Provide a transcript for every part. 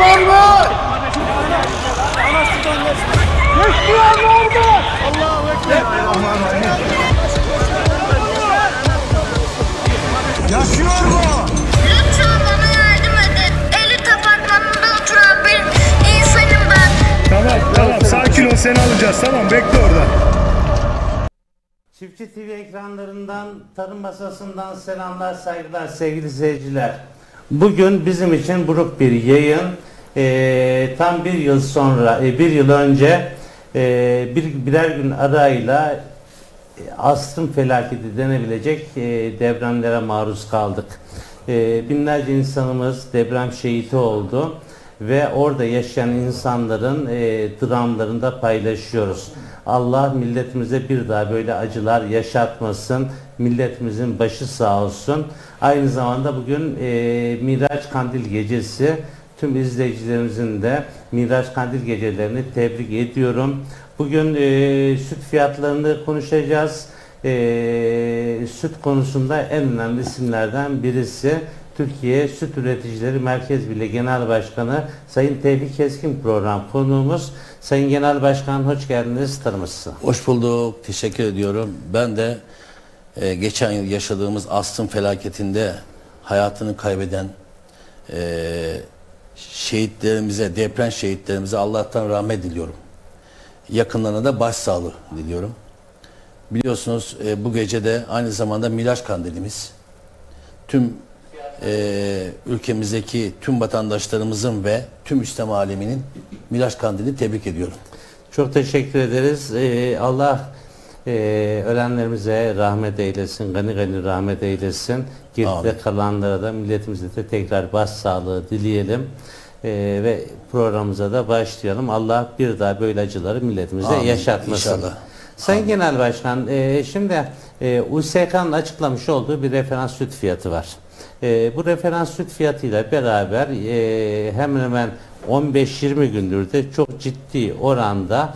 var mı? Yaşayan var mı? Allahu Ekber. Yaşıyor mu? Lütfen bana yardım edin. Elit apartmanında oturan bir insanım ben. Tamam sakin ol, seni alacağız, tamam, bekle orada. Çiftçi TV ekranlarından, Tarım Masası'ndan selamlar, saygılar sevgili seyirciler. Bugün bizim için buruk bir yayın. Tam bir yıl sonra, bir yıl önce birer gün arayla asrın felaketi denebilecek depremlere maruz kaldık. Binlerce insanımız deprem şehidi oldu ve orada yaşayan insanların dramlarını da paylaşıyoruz. Allah milletimize bir daha böyle acılar yaşatmasın. Milletimizin başı sağ olsun. Aynı zamanda bugün Miraç Kandil Gecesi. Tüm izleyicilerimizin de Miraç Kandil Gecelerini tebrik ediyorum. Bugün süt fiyatlarını konuşacağız. Süt konusunda en önemli isimlerden birisi Türkiye Süt Üreticileri Merkez Birliği Genel Başkanı Sayın Tevfik Keskin program konuğumuz. Sayın Genel Başkan hoş geldiniz, tanımışsın. Hoş bulduk, teşekkür ediyorum. Ben de geçen yıl yaşadığımız asrın felaketinde hayatını kaybeden şehitlerimize, deprem şehitlerimize Allah'tan rahmet diliyorum. Yakınlarına da başsağlığı diliyorum. Biliyorsunuz bu gece de aynı zamanda Miraç Kandilimiz. Tüm ülkemizdeki tüm vatandaşlarımızın ve tüm İslam aleminin Miraç Kandilini tebrik ediyorum. Çok teşekkür ederiz. Allah ölenlerimize rahmet eylesin, gani gani rahmet eylesin. Geride kalanlara da milletimize de tekrar başsağlığı dileyelim. Ve programımıza da başlayalım. Allah bir daha böyle acıları milletimize yaşatmasın. İnşallah. Sayın Genel Başkan, şimdi USK'nın açıklamış olduğu bir referans süt fiyatı var. Bu referans süt fiyatıyla beraber hemen hemen 15-20 gündür de çok ciddi oranda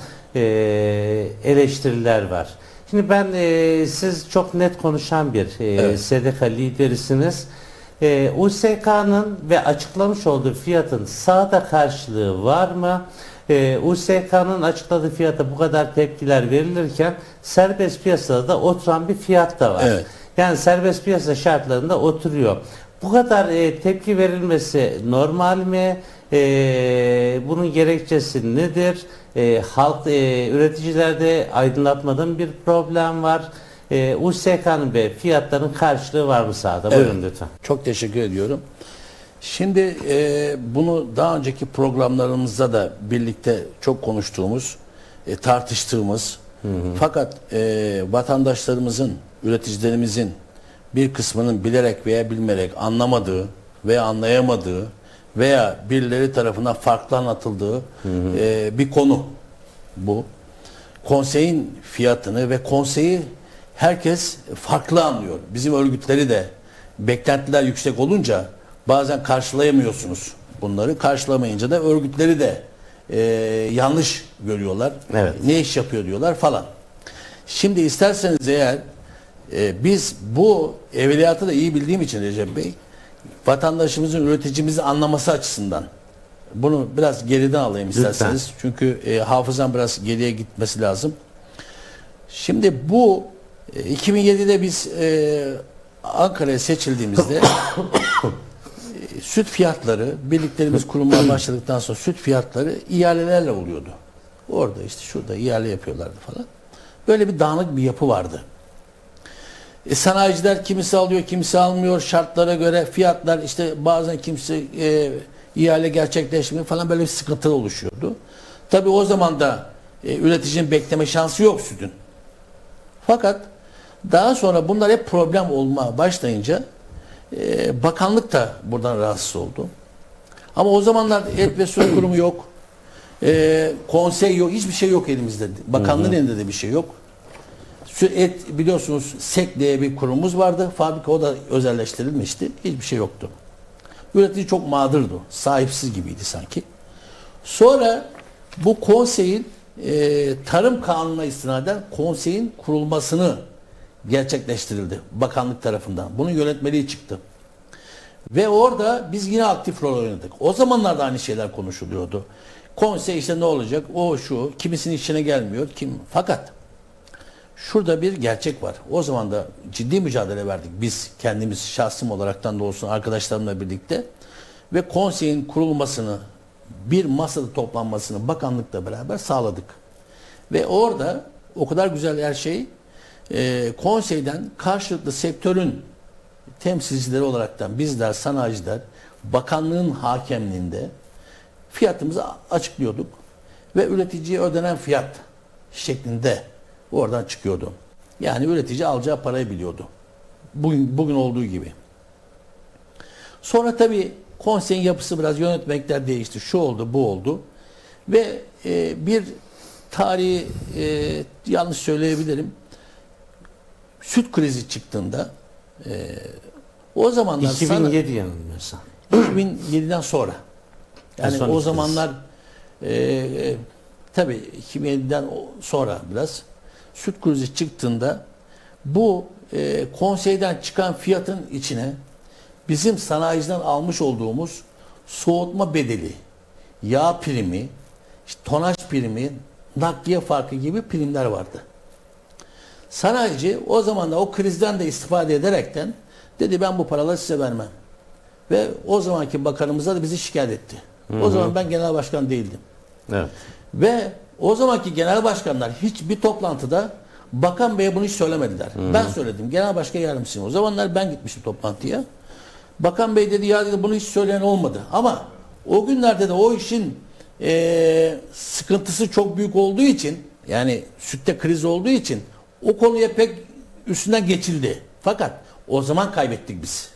eleştiriler var. Şimdi ben siz çok net konuşan bir SDK liderisiniz. USK'nın ve açıklamış olduğu fiyatın sahada karşılığı var mı? USK'nın açıkladığı fiyata bu kadar tepkiler verilirken serbest piyasada da oturan bir fiyat da var. Evet. Yani serbest piyasa şartlarında oturuyor. Bu kadar tepki verilmesi normal mi? Bunun gerekçesi nedir? Halk, üreticilerde aydınlatmadan bir problem var. USK'nın ve fiyatların karşılığı var mı sahada? Evet. Buyurun lütfen. Çok teşekkür ediyorum. Şimdi bunu daha önceki programlarımızda da birlikte çok konuştuğumuz, tartıştığımız, fakat vatandaşlarımızın, üreticilerimizin bir kısmının bilerek veya bilmeyerek anlamadığı veya anlayamadığı veya birileri tarafından farklı anlatıldığı bir konu bu. Konseyin fiyatını ve konseyi herkes farklı anlıyor. Bizim örgütleri de beklentiler yüksek olunca bazen karşılayamıyorsunuz bunları. Karşılamayınca da örgütleri de yanlış görüyorlar. Evet. Ne iş yapıyor diyorlar falan. Şimdi isterseniz eğer biz bu evveliyatı da iyi bildiğim için Recep Bey, vatandaşımızın, üreticimizi anlaması açısından bunu biraz geriden alayım isterseniz. Lütfen. Çünkü hafızam biraz geriye gitmesi lazım. Şimdi bu 2007'de biz Ankara'ya seçildiğimizde süt fiyatları, birliklerimiz kurulmaya başladıktan sonra süt fiyatları ihalelerle oluyordu. Orada işte şurada ihale yapıyorlardı falan. Böyle bir dağınık bir yapı vardı. Sanayiciler kimisi alıyor, kimisi almıyor. Şartlara göre fiyatlar işte bazen kimisi ihale gerçekleşmiyor falan, böyle bir sıkıntı oluşuyordu. Tabii o zaman da üreticinin bekleme şansı yok sütün. Fakat daha sonra bunlar hep problem olmaya başlayınca bakanlık da buradan rahatsız oldu. Ama o zamanlar Et ve Süt Kurumu yok. Konsey yok. Hiçbir şey yok elimizde. Bakanlığın elinde de bir şey yok. Et, biliyorsunuz SEK diye bir kurumumuz vardı. Fabrika, o da özelleştirilmişti. Hiçbir şey yoktu. Üretici çok mağdurdu. Sahipsiz gibiydi sanki. Sonra bu konseyin tarım kanununa istinaden konseyin kurulmasını gerçekleştirildi bakanlık tarafından. Bunun yönetmeliği çıktı. Ve orada biz yine aktif rol oynadık. O zamanlarda aynı şeyler konuşuluyordu. Konsey işte ne olacak? O şu, kimisinin işine gelmiyor. Fakat şurada bir gerçek var. O zaman da ciddi mücadele verdik. Biz kendimiz şahsım olaraktan da olsun arkadaşlarımla birlikte ve konseyin kurulmasını, bir masada toplanmasını bakanlıkla beraber sağladık. Ve orada o kadar güzel her şey konseyden karşılıklı sektörün temsilcileri olaraktan bizler sanayiciler bakanlığın hakemliğinde fiyatımızı açıklıyorduk ve üreticiye ödenen fiyat şeklinde oradan çıkıyordu. Yani üretici alacağı parayı biliyordu. Bugün olduğu gibi. Sonra tabii konseyin yapısı biraz yönetmekler değişti. Şu oldu, bu oldu. Ve bir tarihi yanlış söyleyebilirim. Süt krizi çıktığında o zamanlar 2007 yanılmıyorsam. 2007'den sonra. Yani son o kriz. zamanlar tabii 2007'den sonra biraz süt krizi çıktığında bu konseyden çıkan fiyatın içine bizim sanayiciden almış olduğumuz soğutma bedeli, yağ primi, işte tonaj primi, nakliye farkı gibi primler vardı. Sanayici o zaman da o krizden de istifade ederekten dedi ben bu paraları size vermem. Ve o zamanki bakanımıza da bizi şikayet etti. O zaman ben genel başkan değildim. Evet. Ve o zamanki genel başkanlar hiçbir toplantıda bakan beye bunu hiç söylemediler. Ben söyledim. Genel başkan yardımcısıyım. O zamanlar ben gitmiştim toplantıya. Bakan bey dedi ya dedi bunu hiç söyleyen olmadı. Ama o günlerde de o işin sıkıntısı çok büyük olduğu için yani sütte kriz olduğu için o konuya pek üstünden geçildi. Fakat o zaman kaybettik biz.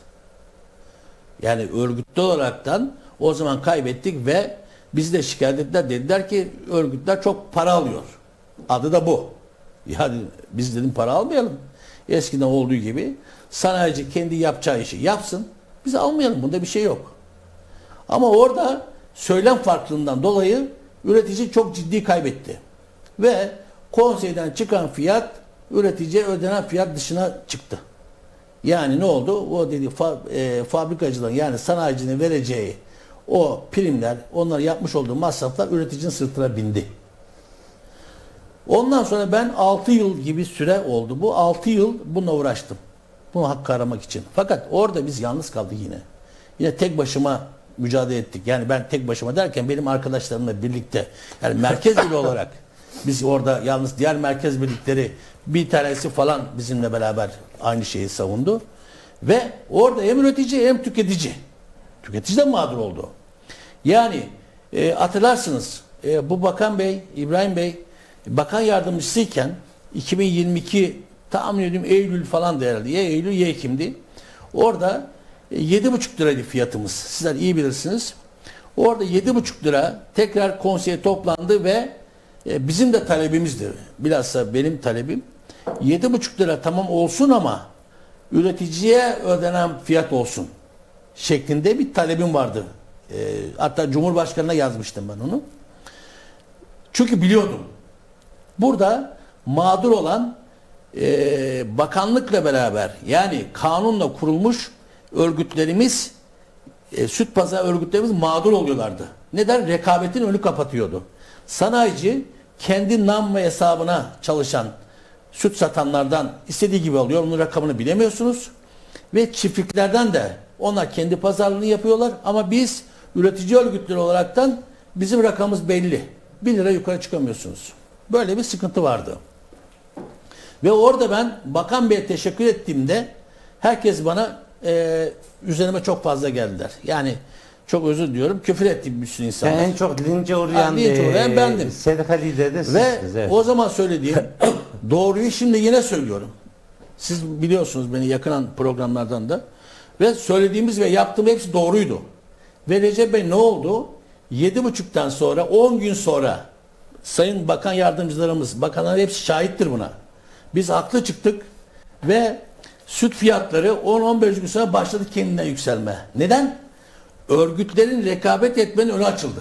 Yani örgütlü olaraktan o zaman kaybettik ve bizi de şikayet ettiler. Dediler ki örgütler çok para alıyor. Adı da bu. Yani biz dedim para almayalım. Eskiden olduğu gibi sanayici kendi yapacağı işi yapsın. Biz almayalım. Bunda bir şey yok. Ama orada söylem farklılığından dolayı üretici çok ciddi kaybetti. Ve konseyden çıkan fiyat üreticiye ödenen fiyat dışına çıktı. Yani ne oldu? O dedi fabrikacıların yani sanayicinin vereceği o primler, onlar yapmış olduğu masraflar üreticinin sırtına bindi. Ondan sonra ben 6 yıl gibi süre oldu. Bu 6 yıl bununla uğraştım. Bunu hakkı aramak için. Fakat orada biz yalnız kaldık yine. Yine tek başıma mücadele ettik. Yani ben tek başıma derken benim arkadaşlarımla birlikte yani merkez birliği olarak biz orada yalnız diğer merkez birlikleri bir tanesi falan bizimle beraber aynı şeyi savundu. Ve orada hem üretici hem tüketici. Tüketici de mağdur oldu. Yani hatırlarsınız bu Bakan Bey, İbrahim Bey bakan yardımcısıyken 2022 tahmin ediyorum Eylül falan da herhalde. Ya Eylül ya Ekim'di. Orada 7,5 liraydı fiyatımız. Sizler iyi bilirsiniz. Orada 7,5 lira tekrar konseye toplandı ve bizim de talebimizdi. Bilhassa benim talebim 7,5 lira tamam olsun ama üreticiye ödenen fiyat olsun şeklinde bir talebim vardı. Hatta Cumhurbaşkanı'na yazmıştım ben onu. Çünkü biliyordum. Burada mağdur olan bakanlıkla beraber yani kanunla kurulmuş örgütlerimiz süt pazarı örgütlerimiz mağdur oluyorlardı. Neden? Rekabetin önü kapatıyordu. Sanayici kendi nam ve hesabına çalışan süt satanlardan istediği gibi alıyor. Onun rakamını bilemiyorsunuz. Ve çiftliklerden de onlar kendi pazarlığını yapıyorlar. Ama biz üretici örgütleri olaraktan bizim rakamımız belli. 1 lira yukarı çıkamıyorsunuz. Böyle bir sıkıntı vardı. Ve orada ben Bakan Bey'e teşekkür ettiğimde herkes bana üzerime çok fazla geldiler. Yani çok özür diliyorum. Küfür ettiğim bir sürü insanlar. En çok lince uğrayan bendim. sendika lideri de Ve sizsiniz. Evet. o zaman söylediğim doğruyu şimdi yine söylüyorum. Siz biliyorsunuz beni yakınan programlardan da. Ve söylediğimiz ve yaptığım hepsi doğruydu. Ve Recep Bey ne oldu? 7,5'tan sonra 10 gün sonra sayın bakan yardımcılarımız, bakanlar hepsi şahittir buna. Biz haklı çıktık ve süt fiyatları 10-15 gün sonra başladı kendinden yükselme. Neden? Örgütlerin rekabet etmenin önü açıldı.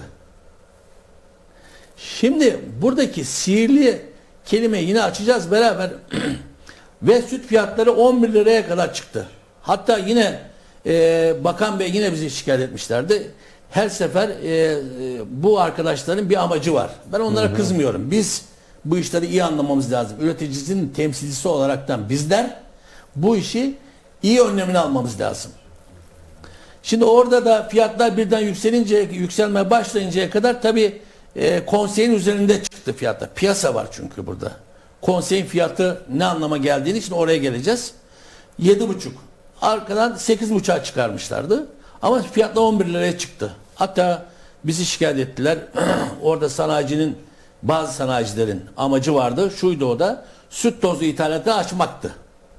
Şimdi buradaki sihirli kelimeyi yine açacağız beraber ve süt fiyatları 11 liraya kadar çıktı. Hatta yine Bakan Bey yine bizi şikayet etmişlerdi. Her sefer bu arkadaşların bir amacı var. Ben onlara kızmıyorum. Biz bu işleri iyi anlamamız lazım. Üreticisinin temsilcisi olaraktan bizler bu işi iyi önlemini almamız lazım. Şimdi orada da fiyatlar birden yükselmeye başlayıncaya kadar tabii konseyin üzerinde çıktı fiyatlar. Piyasa var çünkü burada. Konseyin fiyatı ne anlama geldiğini için oraya geleceğiz. 7,5. Arkadan 8,5'a çıkarmışlardı. Ama fiyatlar 11 liraya çıktı. Hatta bizi şikayet ettiler. Orada bazı sanayicilerin amacı vardı. Şuydu o da, süt tozu ithalatı açmaktı.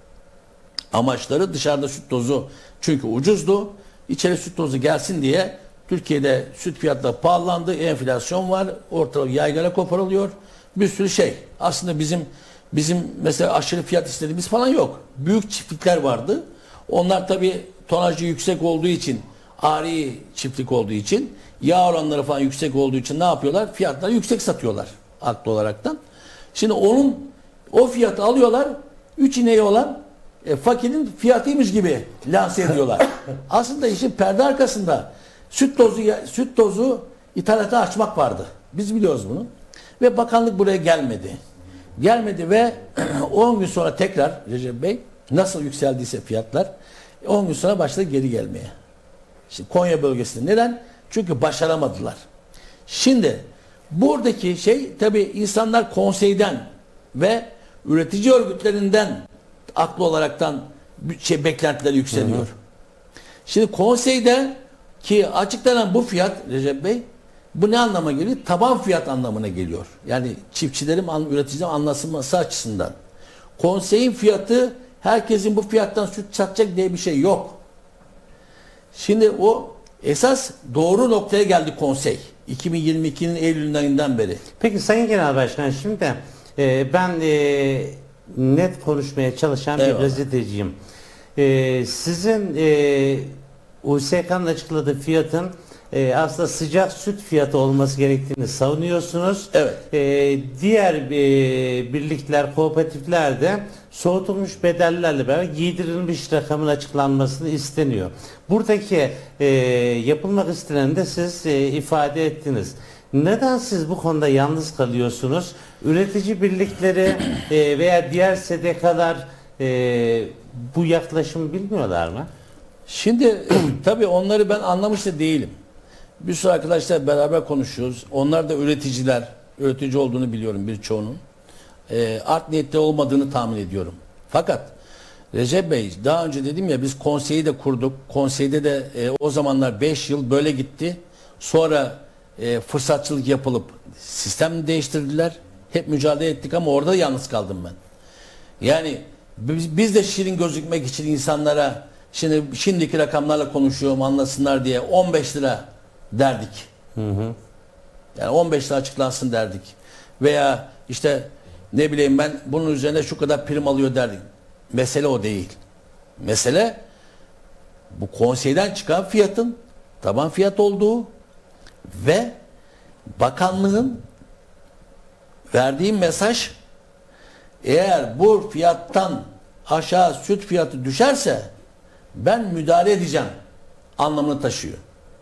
Amaçları dışarıda süt tozu çünkü ucuzdu. İçeri süt tozu gelsin diye Türkiye'de süt fiyatları pahalandı. Enflasyon var. Ortalık yaygara koparılıyor. Bir sürü şey. Aslında bizim mesela aşırı fiyat istediğimiz falan yok. Büyük çiftlikler vardı. Onlar tabii tonajı yüksek olduğu için, ari çiftlik olduğu için, yağ oranları falan yüksek olduğu için ne yapıyorlar? Fiyatları yüksek satıyorlar haklı olaraktan. Şimdi o fiyatı alıyorlar. 3 ineği olan fakirin fiyatıymış gibi lanse ediyorlar. Aslında işin perde arkasında süt tozu ithalatı açmak vardı. Biz biliyoruz bunu. Ve bakanlık buraya gelmedi. Gelmedi ve 10 gün sonra tekrar Recep Bey nasıl yükseldiyse fiyatlar 10 gün sonra başladı geri gelmeye. Şimdi Konya bölgesinde. Neden? Çünkü başaramadılar. Şimdi buradaki şey tabii insanlar konseyden ve üretici örgütlerinden aklı olaraktan beklentileri yükseliyor. Şimdi konseyde ki açıklanan bu fiyat Recep Bey bu ne anlama geliyor? Taban fiyat anlamına geliyor. Yani çiftçilerin, üreticilerin anlaşılması açısından. Konseyin fiyatı herkesin bu fiyattan süt satacak diye bir şey yok. Şimdi o esas doğru noktaya geldi konsey. 2022'nin Eylül ayından beri. Peki Sayın Genel Başkan, şimdi ben net konuşmaya çalışan bir gazeteciyim. Sizin USK'nın açıkladığı fiyatın aslında sıcak süt fiyatı olması gerektiğini savunuyorsunuz. Evet. Diğer birlikler, kooperatifler de soğutulmuş bedellerle beraber giydirilmiş rakamın açıklanmasını isteniyor. Buradaki yapılmak isteneni de siz ifade ettiniz. Neden siz bu konuda yalnız kalıyorsunuz? Üretici birlikleri veya diğer SDK'lar bu yaklaşımı bilmiyorlar mı? Şimdi tabii onları ben anlamış da değilim. Bir sürü arkadaşlar beraber konuşuyoruz. Onlar da üreticiler. Üretici olduğunu biliyorum birçoğunun. Art niyetli olmadığını tahmin ediyorum. Fakat Recep Bey daha önce dedim ya biz konseyi de kurduk. Konseyde de o zamanlar 5 yıl böyle gitti. Sonra fırsatçılık yapılıp sistem değiştirdiler. Hep mücadele ettik ama orada yalnız kaldım ben. Yani biz de şirin gözükmek için insanlara şimdiki rakamlarla konuşuyorum anlasınlar diye 15 lira derdik. Yani 15 lira açıklansın derdik. Veya işte ne bileyim ben bunun üzerine şu kadar prim alıyor derdik. Mesele o değil. Mesele bu konseyden çıkan fiyatın taban fiyat olduğu ve bakanlığın verdiği mesaj eğer bu fiyattan aşağı süt fiyatı düşerse ben müdahale edeceğim anlamını taşıyor.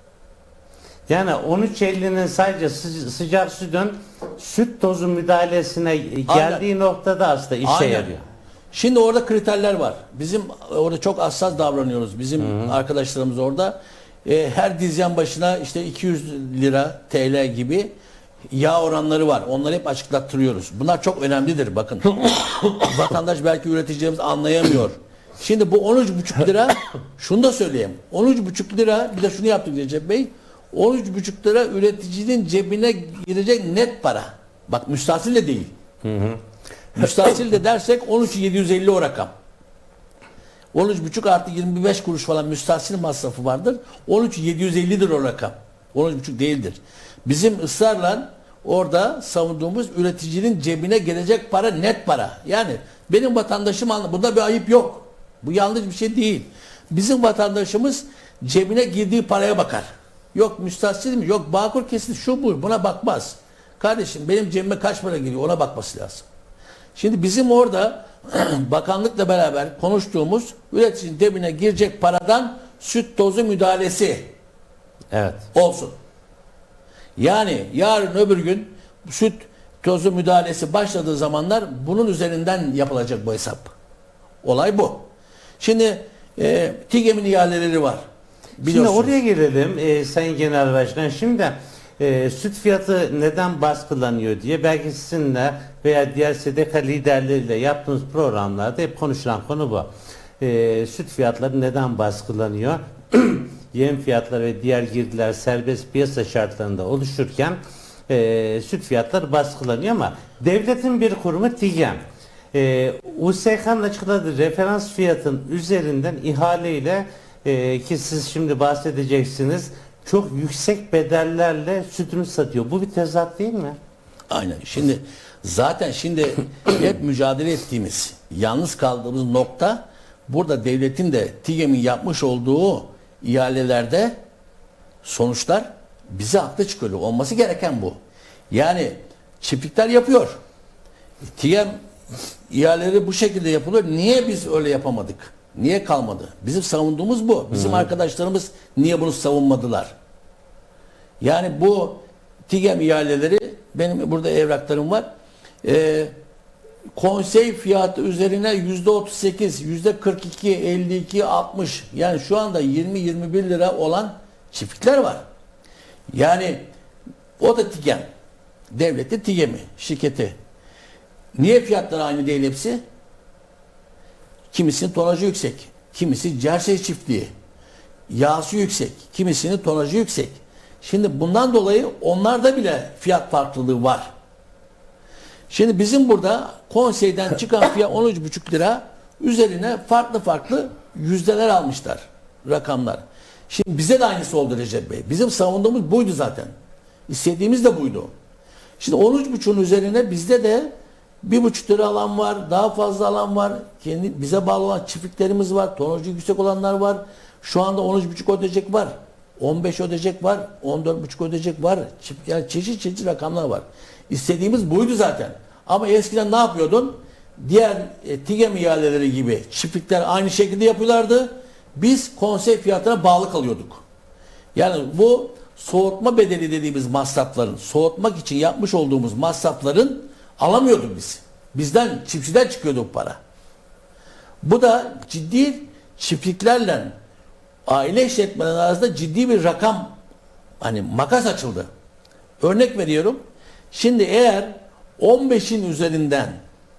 Yani 13.50'nin sadece sıcak sütün süt tozu müdahalesine geldiği noktada aslında işe yarıyor. Şimdi orada kriterler var. Bizim orada çok hassas davranıyoruz. Bizim arkadaşlarımız orada her dizyen başına işte 200 lira TL gibi yağ oranları var. Onları hep açıklattırıyoruz. Bunlar çok önemlidir bakın. Vatandaş belki üreticilerimiz anlayamıyor. Şimdi bu 13,5 lira şunu da söyleyeyim. 13,5 lira bir de şunu yaptık Recep Bey. 13,5 lira üreticinin cebine girecek net para. Bak müstahsil de değil. Müstahsil de dersek 13.750 o rakam. 13,5 artı 25 kuruş falan müstahsil masrafı vardır. 13.750'dir o rakam. 13,5 değildir. Bizim ısrarla orada savunduğumuz üreticinin cebine gelecek para net para. Yani benim vatandaşım burada bir ayıp yok. Bu yanlış bir şey değil. Bizim vatandaşımız cebine girdiği paraya bakar. Yok müstahsil mi? Yok bağkur kesin şu bu. Buna bakmaz. Kardeşim benim cebime kaç para giriyor ona bakması lazım. Şimdi bizim orada bakanlıkla beraber konuştuğumuz üreticinin cebine girecek paradan süt tozu müdahalesi Evet. olsun. Yani yarın öbür gün süt tozu müdahalesi başladığı zamanlar bunun üzerinden yapılacak bu hesap. Olay bu. Şimdi TİGEM'in ihaleleri var. Şimdi Biliyorsunuz. oraya gelelim Sayın Genel Başkan. Şimdi süt fiyatı neden baskılanıyor diye belki sizinle veya diğer SDK liderleriyle yaptığımız programlarda hep konuşulan konu bu. Süt fiyatları neden baskılanıyor? Yem fiyatları ve diğer girdiler serbest piyasa şartlarında oluşurken süt fiyatları baskılanıyor ama devletin bir kurumu TİGEM. USK'nın açıkladığı referans fiyatın üzerinden ihaleyle ki siz şimdi bahsedeceksiniz çok yüksek bedellerle sütünü satıyor. Bu bir tezat değil mi? Aynen. Şimdi zaten hep mücadele ettiğimiz, yalnız kaldığımız nokta burada devletin de TİGEM'in yapmış olduğu ihalelerde sonuçlar bize haklı çıkıyor. Olması gereken bu. Yani çiftlikler yapıyor. TİGEM ihaleleri bu şekilde yapılıyor. Niye biz öyle yapamadık? Niye kalmadı? Bizim savunduğumuz bu. Bizim arkadaşlarımız niye bunu savunmadılar? Yani bu TİGEM ihaleleri, benim burada evraklarım var. Konsey fiyatı üzerine %38, %42, 52, 60, yani şu anda 20-21 lira olan çiftlikler var. Yani o da TİGEM. Devleti TİGEM'i, şirketi. Niye fiyatları aynı değil hepsi? Kimisinin tonajı yüksek, kimisi Jersey çiftliği, yağsı yüksek, kimisinin tonajı yüksek. Şimdi bundan dolayı onlarda bile fiyat farklılığı var. Şimdi bizim burada konseyden çıkan fiyat 13,5 lira, üzerine farklı yüzdeler almışlar, rakamlar. Şimdi bize de aynısı oldu Recep Bey. Bizim savunduğumuz buydu zaten. İstediğimiz de buydu. Şimdi 13,5'un üzerine bizde de 1,5 lira alan var, daha fazla alan var. Bize bağlı olan çiftliklerimiz var, tonajı yüksek olanlar var. Şu anda 13,5 ödeyecek var, 15 ödeyecek var, 14,5 ödeyecek var. Yani çeşit rakamlar var. İstediğimiz buydu zaten. Ama eskiden ne yapıyordun? Diğer TİGEM ihaleleri gibi çiftlikler aynı şekilde yapıyorlardı. Biz konsey fiyatına bağlı kalıyorduk. Yani bu soğutma bedeli dediğimiz masrafların, soğutmak için yapmış olduğumuz masrafların alamıyorduk biz. Bizden, çiftçiden çıkıyordu bu para. Bu da ciddi çiftliklerle aile işletmeleri arasında ciddi bir rakam, hani makas açıldı. Örnek veriyorum. Şimdi eğer 15'in üzerinden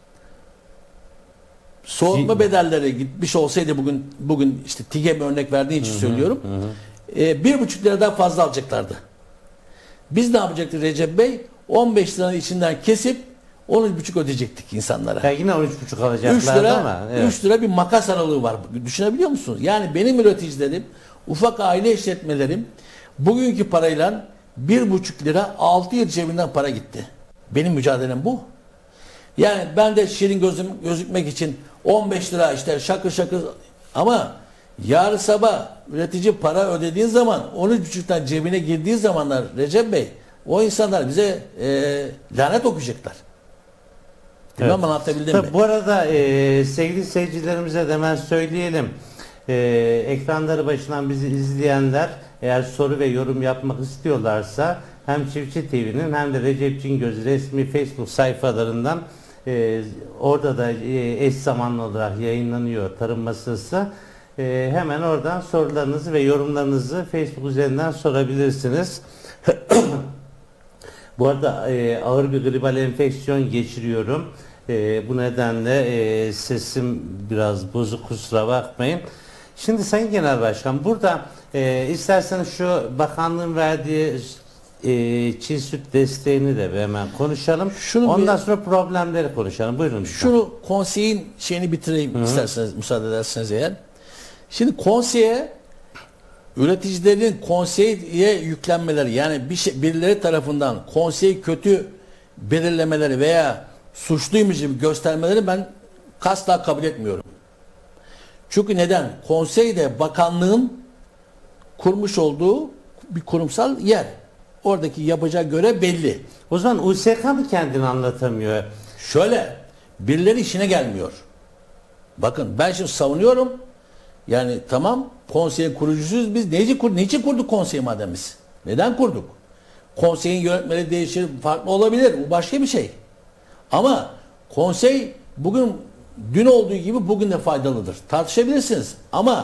soğutma bedelleri gitmiş olsaydı, bugün işte TİGEM örnek verdiği için söylüyorum. 1,5 liradan fazla alacaklardı. Biz ne yapacaktık Recep Bey? 15 liranın içinden kesip 13,5 ödeyecektik insanlara. Ya yine 13,5 alacaklardı 3 lira, ama. Evet. 3 lira bir makas aralığı var. Düşünebiliyor musunuz? Yani benim üreticilerim, ufak aile işletmelerim bugünkü parayla 1,5 lira 6 yıl cebinden para gitti. Benim mücadelem bu. Yani ben de şirin gözükmek için 15 lira işte şakır ama yarın sabah üretici para ödediğin zaman 13,5'tan cebine girdiği zamanlar Recep Bey, o insanlar bize lanet okuyacaklar. Bilmem Evet. anlatabildim mi? Bu arada sevgili seyircilerimize de hemen söyleyelim. Ekranları başından bizi izleyenler eğer soru ve yorum yapmak istiyorlarsa hem Çiftçi TV'nin hem de Recep Cingöz resmi Facebook sayfalarından orada da eş zamanlı olarak yayınlanıyor Tarım Masası. Hemen oradan sorularınızı ve yorumlarınızı Facebook üzerinden sorabilirsiniz. Bu arada ağır bir gribal enfeksiyon geçiriyorum. Bu nedenle sesim biraz bozuk, kusura bakmayın. Şimdi Sayın Genel Başkan, burada isterseniz şu bakanlığın verdiği çiğ süt desteğini de hemen konuşalım. Ondan sonra problemleri konuşalım. Buyurun. Şunu konseyin şeyini bitireyim isterseniz, müsaade ederseniz eğer. Şimdi konseye, üreticilerin konseye yüklenmeleri, yani birileri tarafından konseyi kötü belirlemeleri veya suçluymuş gibi göstermeleri ben asla kabul etmiyorum. Çünkü neden? Konsey de bakanlığın kurmuş olduğu bir kurumsal yer. Oradaki yapacağı görev belli. O zaman USK mı kendini anlatamıyor? Şöyle, birileri işine gelmiyor. Bakın ben şimdi savunuyorum. Yani tamam, konseyin kurucusuyuz. Biz niçin kurduk konseyi madem biz? Neden kurduk? Konseyin yönetmeliği değişir, farklı olabilir. Bu başka bir şey. Ama konsey bugün dün olduğu gibi bugün de faydalıdır. Tartışabilirsiniz. Ama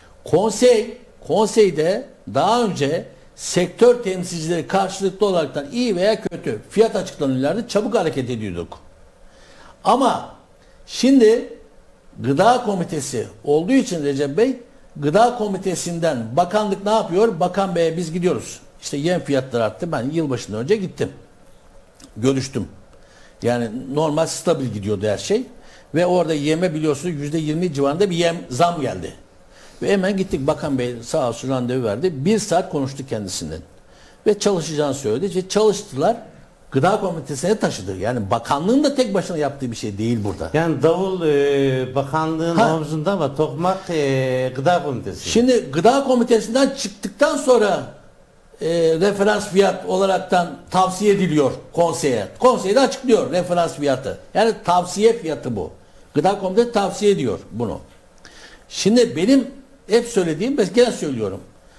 konseyde daha önce sektör temsilcileri karşılıklı olaraktan iyi veya kötü fiyat açıklanıyorlardı. Çabuk hareket ediyorduk. Ama şimdi Gıda Komitesi olduğu için Recep Bey, Gıda Komitesi'nden bakanlık ne yapıyor? Bakan Bey'e biz gidiyoruz. İşte yem fiyatları arttı. Ben yılbaşından önce gittim. Görüştüm. Yani normal stabil gidiyordu her şey. Ve orada yeme biliyorsunuz %20 civarında bir yem zam geldi. Ve hemen gittik, Bakan Bey sağ olsun randevu verdi. 1 saat konuştuk kendisinden. Ve çalışacağını söyledi. Ve çalıştılar. Gıda Komitesi'ne taşıdı. Yani bakanlığın da tek başına yaptığı bir şey değil burada. Yani davul bakanlığın omzunda ama tokmak Gıda Komitesi. Şimdi Gıda Komitesi'nden çıktıktan sonra referans fiyat olaraktan tavsiye ediliyor konseye. Konsey de açıklıyor referans fiyatı. Yani tavsiye fiyatı bu. Gıda Komitesi tavsiye ediyor bunu. Şimdi benim hep söylediğim, ben gene söylüyorum.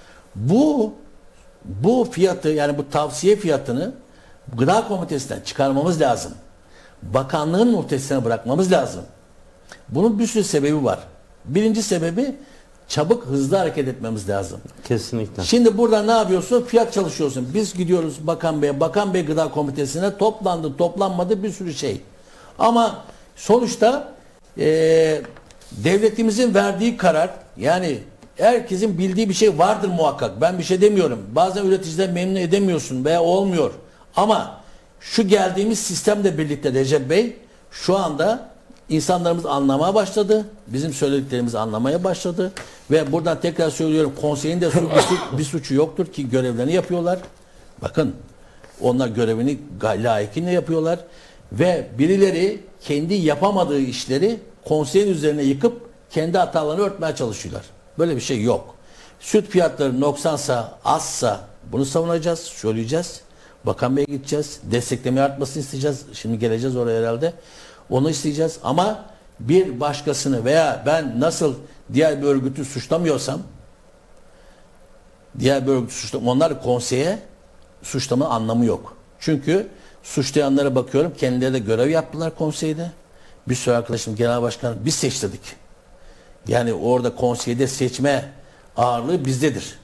Bu fiyatı, yani bu tavsiye fiyatını Gıda Komitesi'nden çıkarmamız lazım. Bakanlığın muhtesine bırakmamız lazım. Bunun bir sürü sebebi var. Birinci sebebi, çabuk hızlı hareket etmemiz lazım. Kesinlikle. Şimdi burada ne yapıyorsun? Fiyat çalışıyorsun. Biz gidiyoruz Bakan Bey'e. Bakan Bey Gıda Komitesi'ne toplandı, toplanmadı, bir sürü şey. Ama sonuçta devletimizin verdiği karar, yani herkesin bildiği bir şey vardır muhakkak. Ben bir şey demiyorum. Bazen üreticiden memnun edemiyorsun veya olmuyor. Ama şu geldiğimiz sistemle birlikte Recep Bey, şu anda insanlarımız anlamaya başladı. Bizim söylediklerimizi anlamaya başladı. Ve buradan tekrar söylüyorum, konseyin de bir suçu yoktur ki görevlerini yapıyorlar. Bakın, onlar görevini layıkıyla yapıyorlar. Ve birileri kendi yapamadığı işleri konseyin üzerine yıkıp kendi hatalarını örtmeye çalışıyorlar. Böyle bir şey yok. Süt fiyatları noksansa, azsa bunu savunacağız, söyleyeceğiz. Bakan Bey'e gideceğiz. Destekleme artmasını isteyeceğiz. Şimdi geleceğiz oraya herhalde. Onu isteyeceğiz. Ama bir başkasını veya ben nasıl diğer bir örgütü suçlamıyorsam, onlar konseye suçlama anlamı yok. Çünkü suçlayanlara bakıyorum, kendileri de görev yaptılar konseyde. Bir sürü arkadaşım, genel başkan, biz seçtirdik. Yani orada konseyde seçme ağırlığı bizdedir.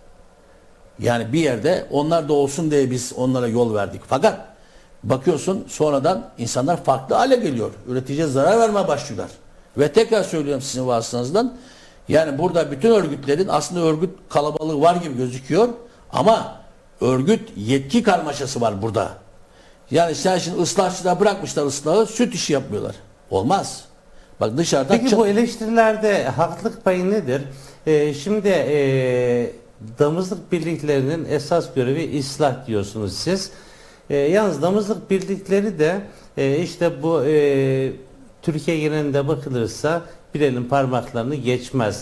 Yani bir yerde onlar da olsun diye biz onlara yol verdik. Fakat bakıyorsun sonradan insanlar farklı hale geliyor. Üreticiye zarar vermeye başlıyorlar. Ve tekrar söylüyorum sizin vasıtanızdan, yani burada bütün örgütlerin aslında örgüt kalabalığı var gibi gözüküyor ama örgüt yetki karmaşası var burada. Yani sen şimdi ıslahçıda bırakmışlar ıslahı, süt işi yapmıyorlar. Olmaz. Bak dışarıdan... Peki bu eleştirilerde haklılık payı nedir? Şimdi damızlık birliklerinin esas görevi ıslah diyorsunuz siz. Yalnız damızlık birlikleri de işte bu Türkiye genelinde bakılırsa bir elin parmaklarını geçmez.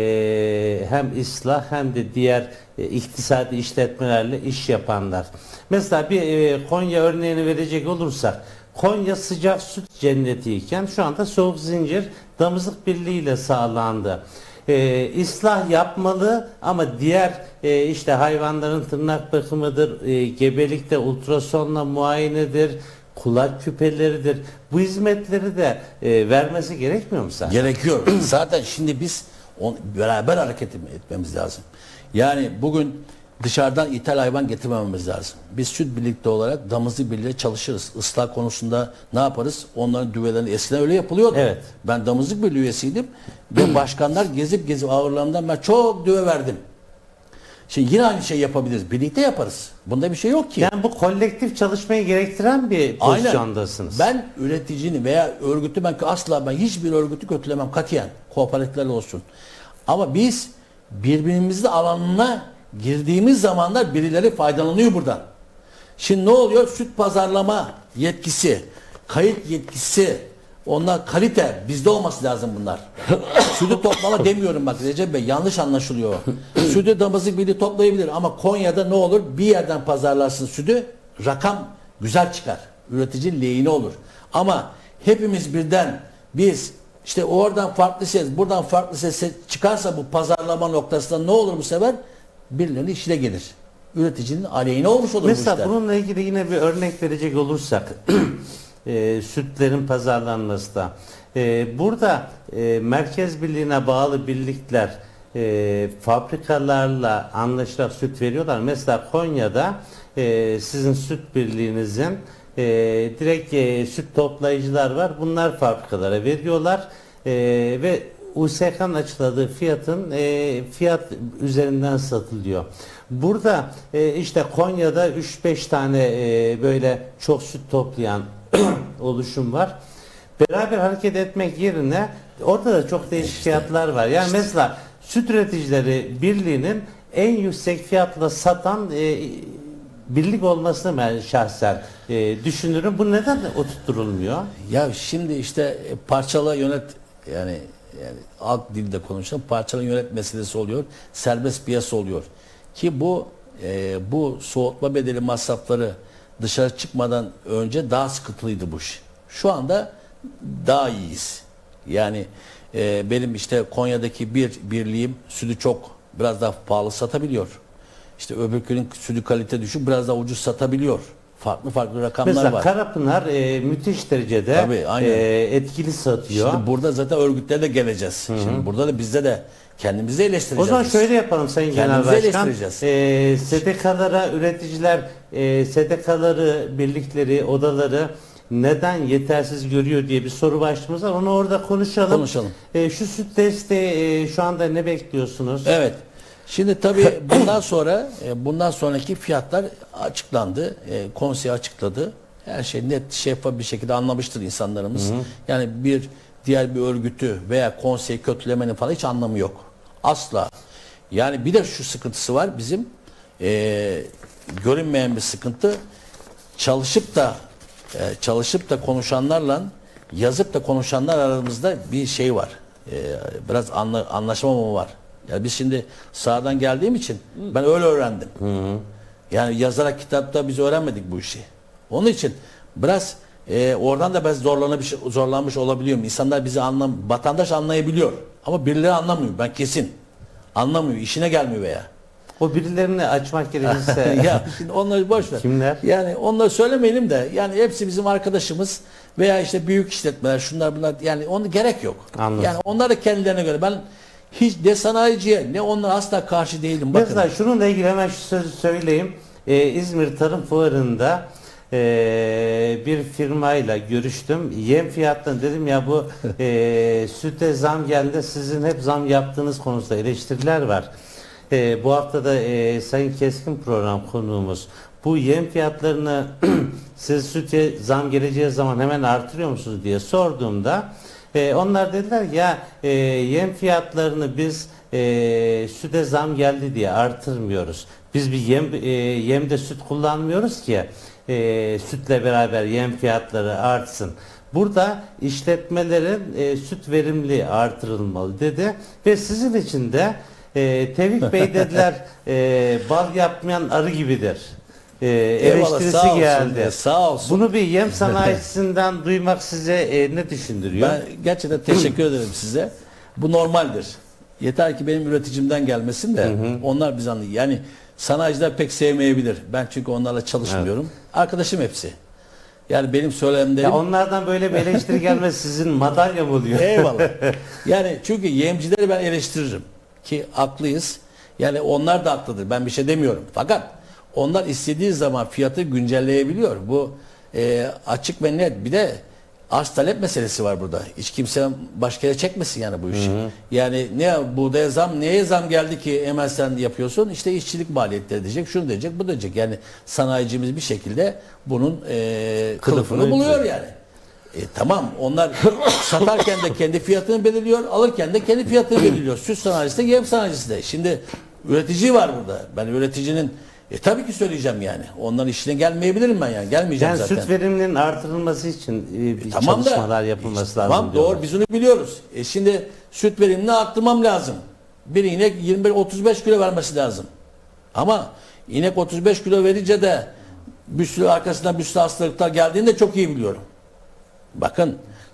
Hem ıslah hem de diğer iktisadi işletmelerle iş yapanlar. Mesela bir Konya örneğini verecek olursak, Konya sıcak süt cennetiyken şu anda soğuk zincir damızlık birliğiyle sağlandı. İslah yapmalı ama diğer işte hayvanların tırnak bakımıdır, gebelikte ultrasonla muayenedir, kulak küpeleridir. Bu hizmetleri de vermesi gerekmiyor mu zaten? Gerekiyor. Zaten şimdi biz beraber hareket etmemiz lazım. Yani bugün dışarıdan ithal hayvan getirmememiz lazım. Biz süt birlikte olarak damızlık birliğiyle çalışırız. Islah konusunda ne yaparız? Onların düvelerini eskiden öyle yapılıyordu. Evet. Ben damızlık birliği üyesiydim. Ve başkanlar gezip ağırlarından ben çok düve verdim. Şimdi yine aynı şey yapabiliriz. Birlikte yaparız. Bunda bir şey yok ki. Yani bu kolektif çalışmayı gerektiren bir pozisyondasınız. Ben üreticinin veya örgütü ben hiçbir örgütü kötülemem katiyen. Kooperatifler olsun. Ama biz birbirimizin alanına girdiğimiz zamanlar birileri faydalanıyor buradan. Şimdi ne oluyor? Süt pazarlama yetkisi, kayıt yetkisi, onlar kalite bizde olması lazım bunlar. Sütü toplama demiyorum bak Recep Bey, yanlış anlaşılıyor. Sütü damızlık birliği toplayabilir ama Konya'da ne olur? Bir yerden pazarlarsın sütü, rakam güzel çıkar. Üretici lehine olur. Ama hepimiz birden biz İşte oradan farklı ses, buradan farklı ses çıkarsa bu pazarlama noktasında ne olur bu sefer? Birilerinin işine gelir. Üreticinin aleyhine olmuş olur bu Mesela işler. bununla ilgili yine bir örnek verecek olursak sütlerin pazarlanması da burada merkez birliğine bağlı birlikler fabrikalarla anlaşarak süt veriyorlar. Mesela Konya'da sizin süt birliğinizin direkt süt toplayıcılar var. Bunlar fabrikalara veriyorlar ve USK'nın açıkladığı fiyat üzerinden satılıyor. Burada işte Konya'da 3-5 tane böyle çok süt toplayan oluşum var. Beraber hareket etmek yerine orada da çok değişik fiyatlar var. Yani mesela Süt Üreticileri Birliği'nin en yüksek fiyatla satan birlik olmasını ben şahsen düşünürüm. Bu neden oturtturulmuyor? Ya şimdi işte parçala yönet yani alt dilde konuşan parçala yönet meselesi oluyor. Serbest piyasa oluyor. Ki bu soğutma bedeli masrafları dışarı çıkmadan önce daha sıkıntılıydı bu iş. Şu anda daha iyiyiz. Yani benim işte Konya'daki bir birliğim sütü biraz daha pahalı satabiliyor. İşte öbürkünün sütü kalite düşük biraz daha ucuz satabiliyor. Farklı rakamlar mesela var. Karapınar müthiş derecede Tabii, aynen. etkili satıyor. Şimdi burada zaten örgütlere de geleceğiz. Şimdi burada da bizde de kendimizi eleştireceğiz. O zaman biz. şöyle yapalım Sayın Genel Kendimizi Başkan. eleştireceğiz. STK'lara üreticiler, STK'ları, birlikleri, odaları neden yetersiz görüyor diye bir soru başlığımız var. Onu orada konuşalım. Şu süt desteği şu anda ne bekliyorsunuz? Evet. Şimdi tabii bundan sonraki fiyatlar açıklandı. Konsey açıkladı. Her şey net, şeffaf bir şekilde anlamıştır insanlarımız. Yani diğer bir örgütü veya konseyi kötülemenin falan hiç anlamı yok. Asla. Yani bir de şu sıkıntısı var bizim görünmeyen bir sıkıntı. Çalışıp da konuşanlarla yazıp da konuşanlar aramızda bir şey var. Biraz anlaşmamama var. Yani biz şimdi sahadan geldiğim için ben öyle öğrendim. Yani yazarak kitapta biz öğrenmedik bu işi. Onun için biraz oradan da ben zorlanmış olabiliyorum. İnsanlar bizi vatandaş anlayabiliyor. Ama birileri anlamıyor. Ben kesin. Anlamıyor. İşine gelmiyor veya. O birilerini açmak gerekirse. Ya şimdi onları boş ver. Kimler? Yani onları söylemeyelim de yani hepsi bizim arkadaşımız veya işte büyük işletmeler şunlar bunlar yani onu gerek yok. Anladım. Yani onlar da kendilerine göre ben hiç ne sanayiciye ne onlara asla karşı değilim. Bakın. Mesela şununla ilgili hemen şu sözü söyleyeyim. İzmir Tarım Fuarı'nda bir firmayla görüştüm. Yem fiyatlarını dedim ya bu süte zam geldi. Sizin hep zam yaptığınız konusunda eleştiriler var. Bu hafta da Sayın Keskin program konuğumuz. Bu yem fiyatlarını siz süte zam geleceği zaman hemen artırıyor musunuz diye sorduğumda onlar dediler ya yem fiyatlarını biz süte zam geldi diye artırmıyoruz. Biz bir yemde süt kullanmıyoruz ki sütle beraber yem fiyatları artsın. Burada işletmelerin süt verimliliği artırılmalı dedi ve sizin için de Tevfik Bey dediler bal yapmayan arı gibidir. Eleştirisi sağ olsun, geldi. sağ olsun. Bunu bir yem sanayicisinden duymak size ne düşündürüyor? Ben gerçekten teşekkür ederim size. Bu normaldir. Yeter ki benim üreticimden gelmesin de onlar biz anlayın. Yani sanayiciler pek sevmeyebilir. Ben çünkü onlarla çalışmıyorum. Evet. Arkadaşım hepsi. Yani benim söylemlerim... Ya onlardan böyle bir eleştiri gelmesi sizin madalya mı oluyor? Eyvallah. Yani çünkü yemcileri ben eleştiririm. Ki haklıyız. Yani onlar da haklıdır. Ben bir şey demiyorum. Fakat onlar istediği zaman fiyatı güncelleyebiliyor. Bu açık ve net. Bir de arz talep meselesi var burada. Hiç kimse başka yere çekmesin yani bu işi. Yani buğdaya neye zam geldi ki hemen sen yapıyorsun? İşte işçilik maliyetleri diyecek, şunu diyecek, bu diyecek. Yani sanayicimiz bir şekilde bunun kılıfını buluyor yani. Tamam onlar satarken de kendi fiyatını belirliyor, alırken de kendi fiyatını belirliyor. Süt sanayicisi de, yem sanayicisi de. Şimdi üretici var burada. Ben üreticinin tabii ki söyleyeceğim yani. Onların işine gelmeyebilirim ben yani. Gelmeyeceğim yani zaten. Süt verimliliğinin artırılması için çalışmalar yapılması lazım. Tamam doğru biz onu biliyoruz. Şimdi süt verimini arttırmam lazım. Bir inek 25-35 kilo vermesi lazım. Ama inek 35 kilo verince de bir sürü arkasından bir sürü hastalıklar geldiğini de çok iyi biliyorum. Bakın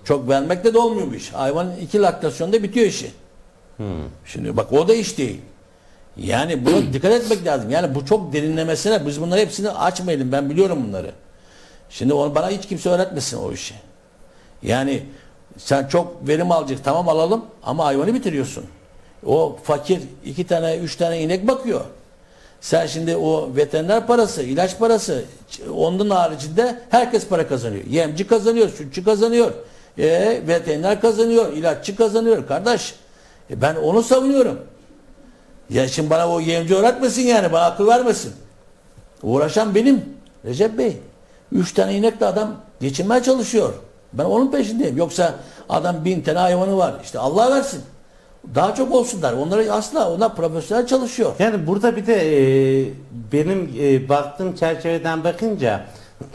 Çok vermekle de olmuyor bu iş. Hayvanın 2 laktasyonda bitiyor işi. Şimdi bak o da iş değil. Yani buna dikkat etmek lazım. Yani bu çok derinlemesine biz bunları hepsini açmayalım. Ben biliyorum bunları. Şimdi bana hiç kimse öğretmesin o işi. Yani sen çok verim alacak, tamam alalım ama hayvanı bitiriyorsun. O fakir 2 tane 3 tane inek bakıyor. Sen şimdi o veteriner parası, ilaç parası, onun haricinde herkes para kazanıyor. Yemci kazanıyor, sütçü kazanıyor, veteriner kazanıyor, ilaççı kazanıyor. Kardeş, ben onu savunuyorum. Ya şimdi bana o yemci öğretmesin yani, bana akıl vermesin. Uğraşan benim, Recep Bey. 3 tane inekle adam geçinmeye çalışıyor. Ben onun peşindeyim. Yoksa adam 1000 tane hayvanı var. İşte Allah versin. Daha çok olsunlar. Onları asla, onlar profesyonel çalışıyor. Yani burada bir de benim baktığım çerçeveden bakınca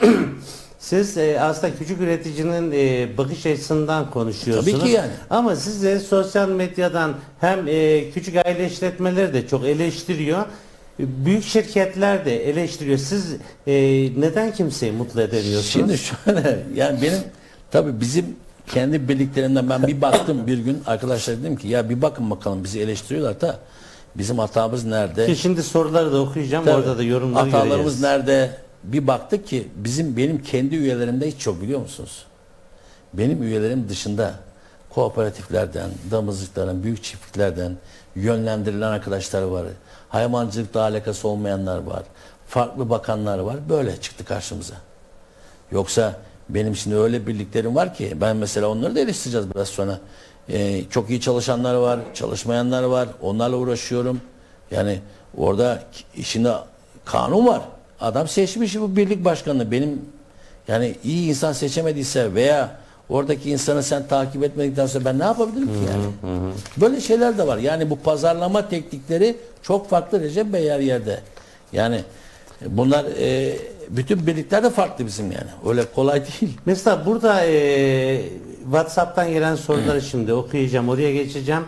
siz aslında küçük üreticinin bakış açısından konuşuyorsunuz. Tabii ki yani. Ama siz de sosyal medyadan hem küçük aile işletmeleri de çok eleştiriyor. Büyük şirketler de eleştiriyor. Siz neden kimseyi mutlu edemiyorsunuz? Şimdi şöyle, yani benim tabii bizim kendi birliklerimden ben bir baktım bir gün, arkadaşlar dedim ki ya bir bakın bakalım, bizi eleştiriyorlar da bizim hatamız nerede? Ki şimdi soruları da okuyacağım, Tabii, orada da yorumları hatalarımız göreceğiz. nerede? Bir baktık ki benim kendi üyelerimde hiç yok, biliyor musunuz? Benim üyelerim dışında kooperatiflerden, damızlıklardan, büyük çiftliklerden yönlendirilen arkadaşlar var. Hayvancılıkla alakası olmayanlar var. Farklı bakanlar var. Böyle çıktı karşımıza. Yoksa benim şimdi öyle birliklerim var ki ben mesela onları da eleştireceğiz biraz sonra. Çok iyi çalışanlar var, çalışmayanlar var. Onlarla uğraşıyorum. Yani orada işinde kanun var. Adam seçmiş bu birlik başkanını. Benim yani iyi insan seçemediyse veya oradaki insanı sen takip etmedikten sonra ben ne yapabilirim ki yani? Böyle şeyler de var. Yani bu pazarlama teknikleri çok farklı Recep Bey, yer yerde. Yani bunlar bütün birlikler de farklı bizim yani. Öyle kolay değil. Mesela burada WhatsApp'tan gelen soruları şimdi okuyacağım, oraya geçeceğim.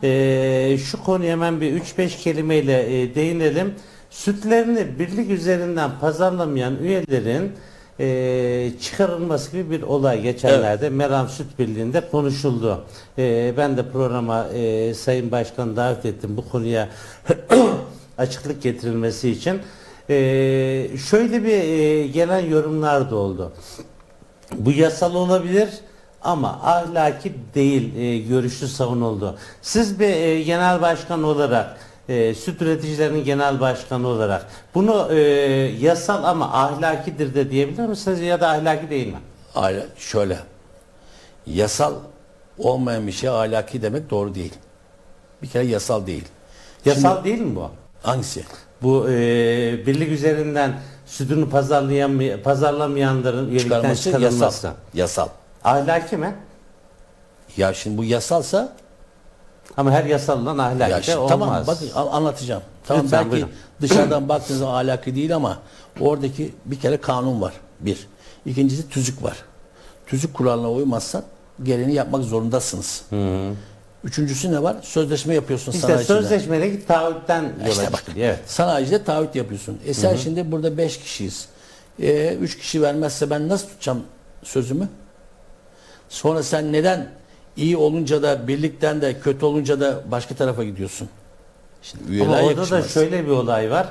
Şu konuya hemen bir 3-5 kelimeyle değinelim. Sütlerini birlik üzerinden pazarlamayan üyelerin çıkarılması gibi bir olay geçenlerde Meram Süt Birliği'nde konuşuldu. Ben de programa Sayın Başkan'ı davet ettim bu konuya açıklık getirilmesi için. Şöyle bir gelen yorumlar da oldu. Bu yasal olabilir ama ahlaki değil görüşü savunuldu. Siz bir genel başkan olarak, süt üreticilerinin genel başkanı olarak bunu yasal ama ahlakidir de diyebilir misiniz ya da ahlaki değil mi? Şöyle, yasal olmayan bir şey ahlaki demek doğru değil. Bir kere yasal değil. Yasal Şimdi, değil mi bu? hangisi? Bu birlik üzerinden sütünü pazarlamayanların üyelikten Çıkarması çıkarılması. Yasal. Ahlaki mi? Ya şimdi bu yasalsa Ama her yasaldan ahlaki ya de şimdi, olmaz. tamam bakın anlatacağım. Tamam, Lütfen, belki buyurun. dışarıdan baktığınız zaman ahlaki değil ama oradaki bir kere kanun var. Bir. İkincisi tüzük var. Tüzük kuralına uymazsan gereğini yapmak zorundasınız. Üçüncüsü ne var? Sözleşme yapıyorsun İşte sanayiciyle. sözleşmedeki taahhütten yola İşte bak, çıkılıyor. Evet. sanayicide taahhüt yapıyorsun. Sen şimdi burada 5 kişiyiz. 3 kişi vermezse ben nasıl tutacağım sözümü? Sonra sen neden iyi olunca da birlikten de kötü olunca da başka tarafa gidiyorsun? Şimdi Ama üyeler orada yakışmaz. da şöyle bir olay var.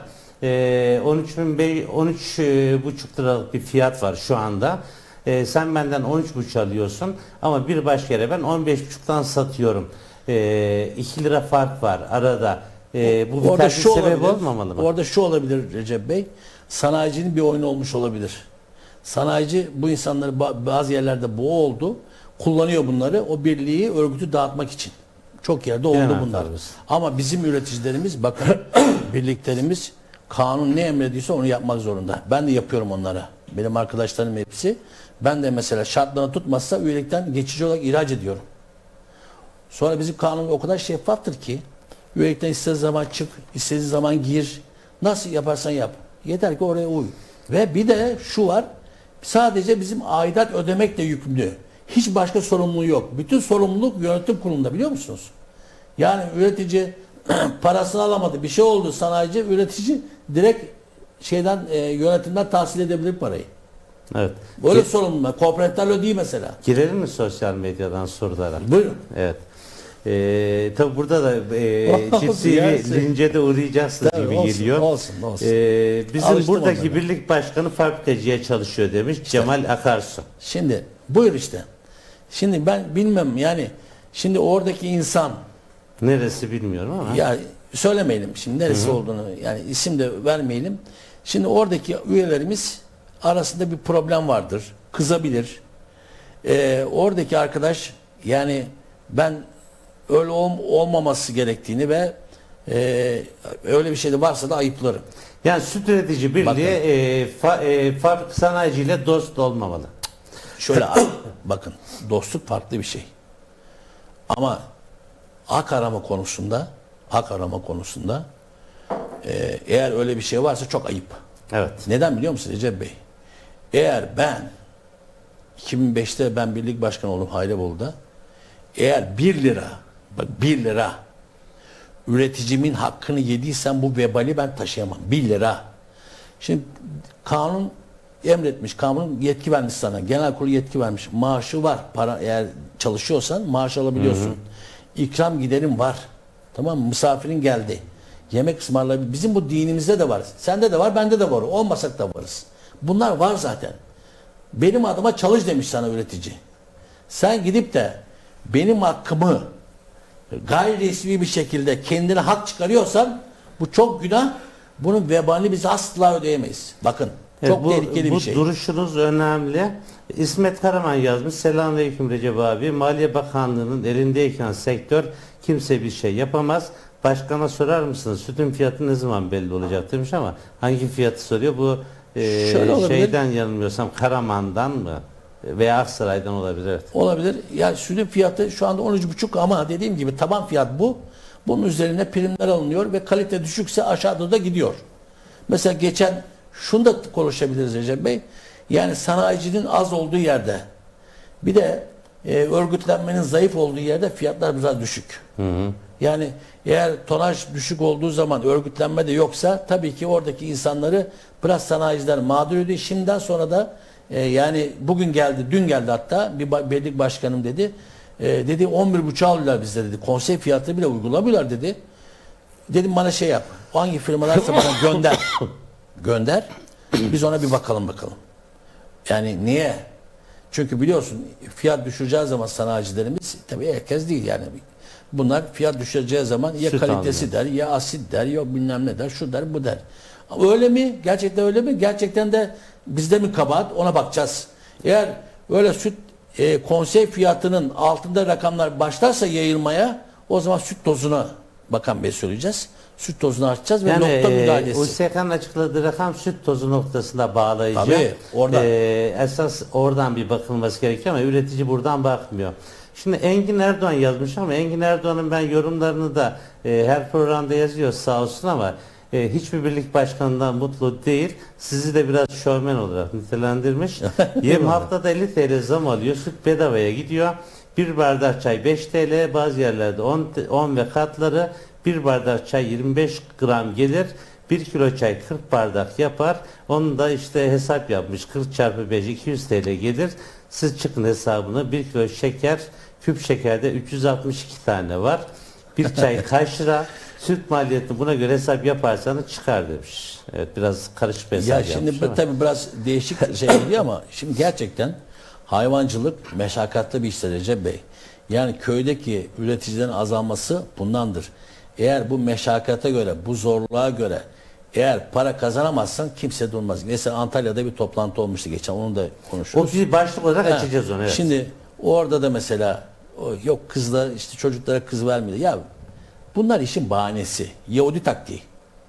13,5 liralık bir fiyat var şu anda. Sen benden 13,5 alıyorsun ama bir başka yere ben 15,5'tan satıyorum. 2 lira fark var arada. Bu bir tercih sebebi olmamalı mı? Orada şu olabilir Recep Bey. Sanayicinin bir oyunu olmuş olabilir. Sanayici bu insanları bazı yerlerde bu oldu. Kullanıyor bunları. O birliği, örgütü dağıtmak için. Çok yerde oldu Hemen bunlar. tabii. Ama bizim üreticilerimiz bakın birliklerimiz kanun ne emrediyorsa onu yapmak zorunda. Ben de yapıyorum onlara. Benim arkadaşlarım hepsi. Ben de mesela şartlarını tutmazsa üyelikten geçici olarak ihraç ediyorum. Sonra bizim kanun o kadar şeffaftır ki üyelikten istediği zaman çık, istediği zaman gir. Nasıl yaparsan yap. Yeter ki oraya uy. Ve bir de şu var. Sadece bizim aidat ödemekle yükümlü. Hiç başka sorumluluğu yok. Bütün sorumluluk yönetim kurulunda, biliyor musunuz? Yani üretici parasını alamadı. Bir şey oldu sanayici, üretici direkt yönetimden tahsil edebilir parayı. Evet. Böyle sorumluluğum. Kooperatiflerle değil mesela. Girelim mi sosyal medyadan sorulara? Buyurun. Evet. Tabi burada da ciddi Yersin. bir lince de uğrayacaksınız Tabii, gibi olsun, geliyor. olsun. Bizim Alıştım buradaki onlara. birlik başkanı fabrikacıya çalışıyor demiş Cemal Akarsu. Şimdi buyur işte. Şimdi ben bilmem yani şimdi oradaki insan Neresi bilmiyorum ama. ya söylemeyelim şimdi neresi olduğunu yani isim de vermeyelim. Şimdi oradaki üyelerimiz arasında bir problem vardır. Kızabilir. Oradaki arkadaş yani ben öyle olmaması gerektiğini ve öyle bir şey de varsa da ayıplarım. Yani süt üretici birliği fabrika sanayiciyle dost olmamalı. Şöyle bakın dostluk farklı bir şey. Ama hak arama konusunda eğer öyle bir şey varsa çok ayıp. Evet. Neden biliyor musun Recep Bey? Eğer ben 2005'te ben birlik başkanı oldum Hayrabolu'da. Eğer 1 lira bak 1 lira üreticimin hakkını yediysem bu vebali ben taşıyamam. 1 lira. Şimdi kanun emretmiş. Kanun yetki vermiş sana. Genel kurulu yetki vermiş. Maaşı var. Para eğer çalışıyorsan maaş alabiliyorsun. İkram giderin var. Tamam mı? Misafirin geldi. Yemek ısmarlayabilir. Bizim bu dinimizde de var. Sende de var, bende de var. Olmasak da varız. Bunlar var zaten. Benim adıma çalış demiş sana üretici. Sen gidip de benim hakkımı gayri resmi bir şekilde kendine hak çıkarıyorsan bu çok günah. Bunun vebalini biz asla ödeyemeyiz. Bakın. Çok tehlikeli bir şey. Bu duruşunuz önemli. İsmet Karaman yazmış. Selamünaleyküm Recep abi. Maliye Bakanlığı'nın elindeyken sektör kimse bir şey yapamaz. Başkana sorar mısınız? Sütün fiyatı ne zaman belli olacak demiş ama hangi fiyatı soruyor? Bu şeyden yanılmıyorsam Karaman'dan mı? Veya Aksaray'dan olabilir. Evet. Olabilir. Yani sütün fiyatı şu anda 13,5 ama dediğim gibi taban fiyat bu. Bunun üzerine primler alınıyor ve kalite düşükse aşağıda da gidiyor. Mesela geçen şunu da konuşabiliriz Recep Bey. Yani sanayicinin az olduğu yerde bir de örgütlenmenin zayıf olduğu yerde fiyatlar biraz düşük. Yani eğer tonaj düşük olduğu zaman örgütlenme de yoksa tabii ki oradaki insanları biraz sanayiciler mağdur ediyor. Şimdiden sonra da yani bugün geldi, dün geldi hatta bir birlik başkanım dedi. Dedi 11,5 alıyorlar bizde dedi. Konsey fiyatı bile uygulamıyorlar dedi. Dedim bana şey yap. Hangi firmalarsa bana gönder. Gönder. Biz ona bir bakalım. Yani niye? Çünkü biliyorsun fiyat düşüreceği zaman sanayicilerimiz tabii herkes değil yani. Bunlar fiyat düşüreceği zaman ya Süt kalitesi der, ya asit der, ya bilmem ne der, şu der, bu der. Öyle mi? Gerçekten öyle mi? Gerçekten de bizde mi kabahat? Ona bakacağız. Eğer öyle süt konsey fiyatının altında rakamlar başlarsa yayılmaya o zaman süt tozuna Bakan Bey söyleyeceğiz. Süt tozunu açacağız ve nokta müdahalesi. USK'nın açıkladığı rakam süt tozu noktasında bağlayıcı. Tabii, oradan. Esas oradan bir bakılması gerekiyor ama üretici buradan bakmıyor. Şimdi Engin Erdoğan yazmış ama Engin Erdoğan'ın ben yorumlarını da her programda yazıyor sağ olsun ama hiçbir birlik başkanından mutlu değil. Sizi de biraz şovmen olarak nitelendirmiş. Yem haftada 50 TL zam alıyor. Süt bedavaya gidiyor. Bir bardak çay 5 TL, bazı yerlerde 10 ve katları. Bir bardak çay 25 gram gelir. 1 kilo çay 40 bardak yapar. Onu da işte hesap yapmış. 40 çarpı 5 200 TL gelir. Siz çıkın hesabını. 1 kilo şeker, küp şekerde 362 tane var. Bir çay kaç lira? Süt maliyetini buna göre hesap yaparsanız çıkar demiş. Evet, biraz karışık bir hesap Ya yapmış. şimdi tabii biraz değişik şey geliyor ama şimdi gerçekten hayvancılık meşakkatli bir iştir Recep Bey. Yani köydeki üreticilerin azalması bundandır. Eğer bu meşakkate göre, bu zorluğa göre eğer para kazanamazsan kimse durmaz. Mesela Antalya'da bir toplantı olmuştu geçen, onu da konuşuruz. O bir başlık olarak açacağız onu. Evet. Şimdi orada da mesela yok kızlar işte çocuklara kız vermiyor. Ya bunlar işin bahanesi. Yahudi taktiği.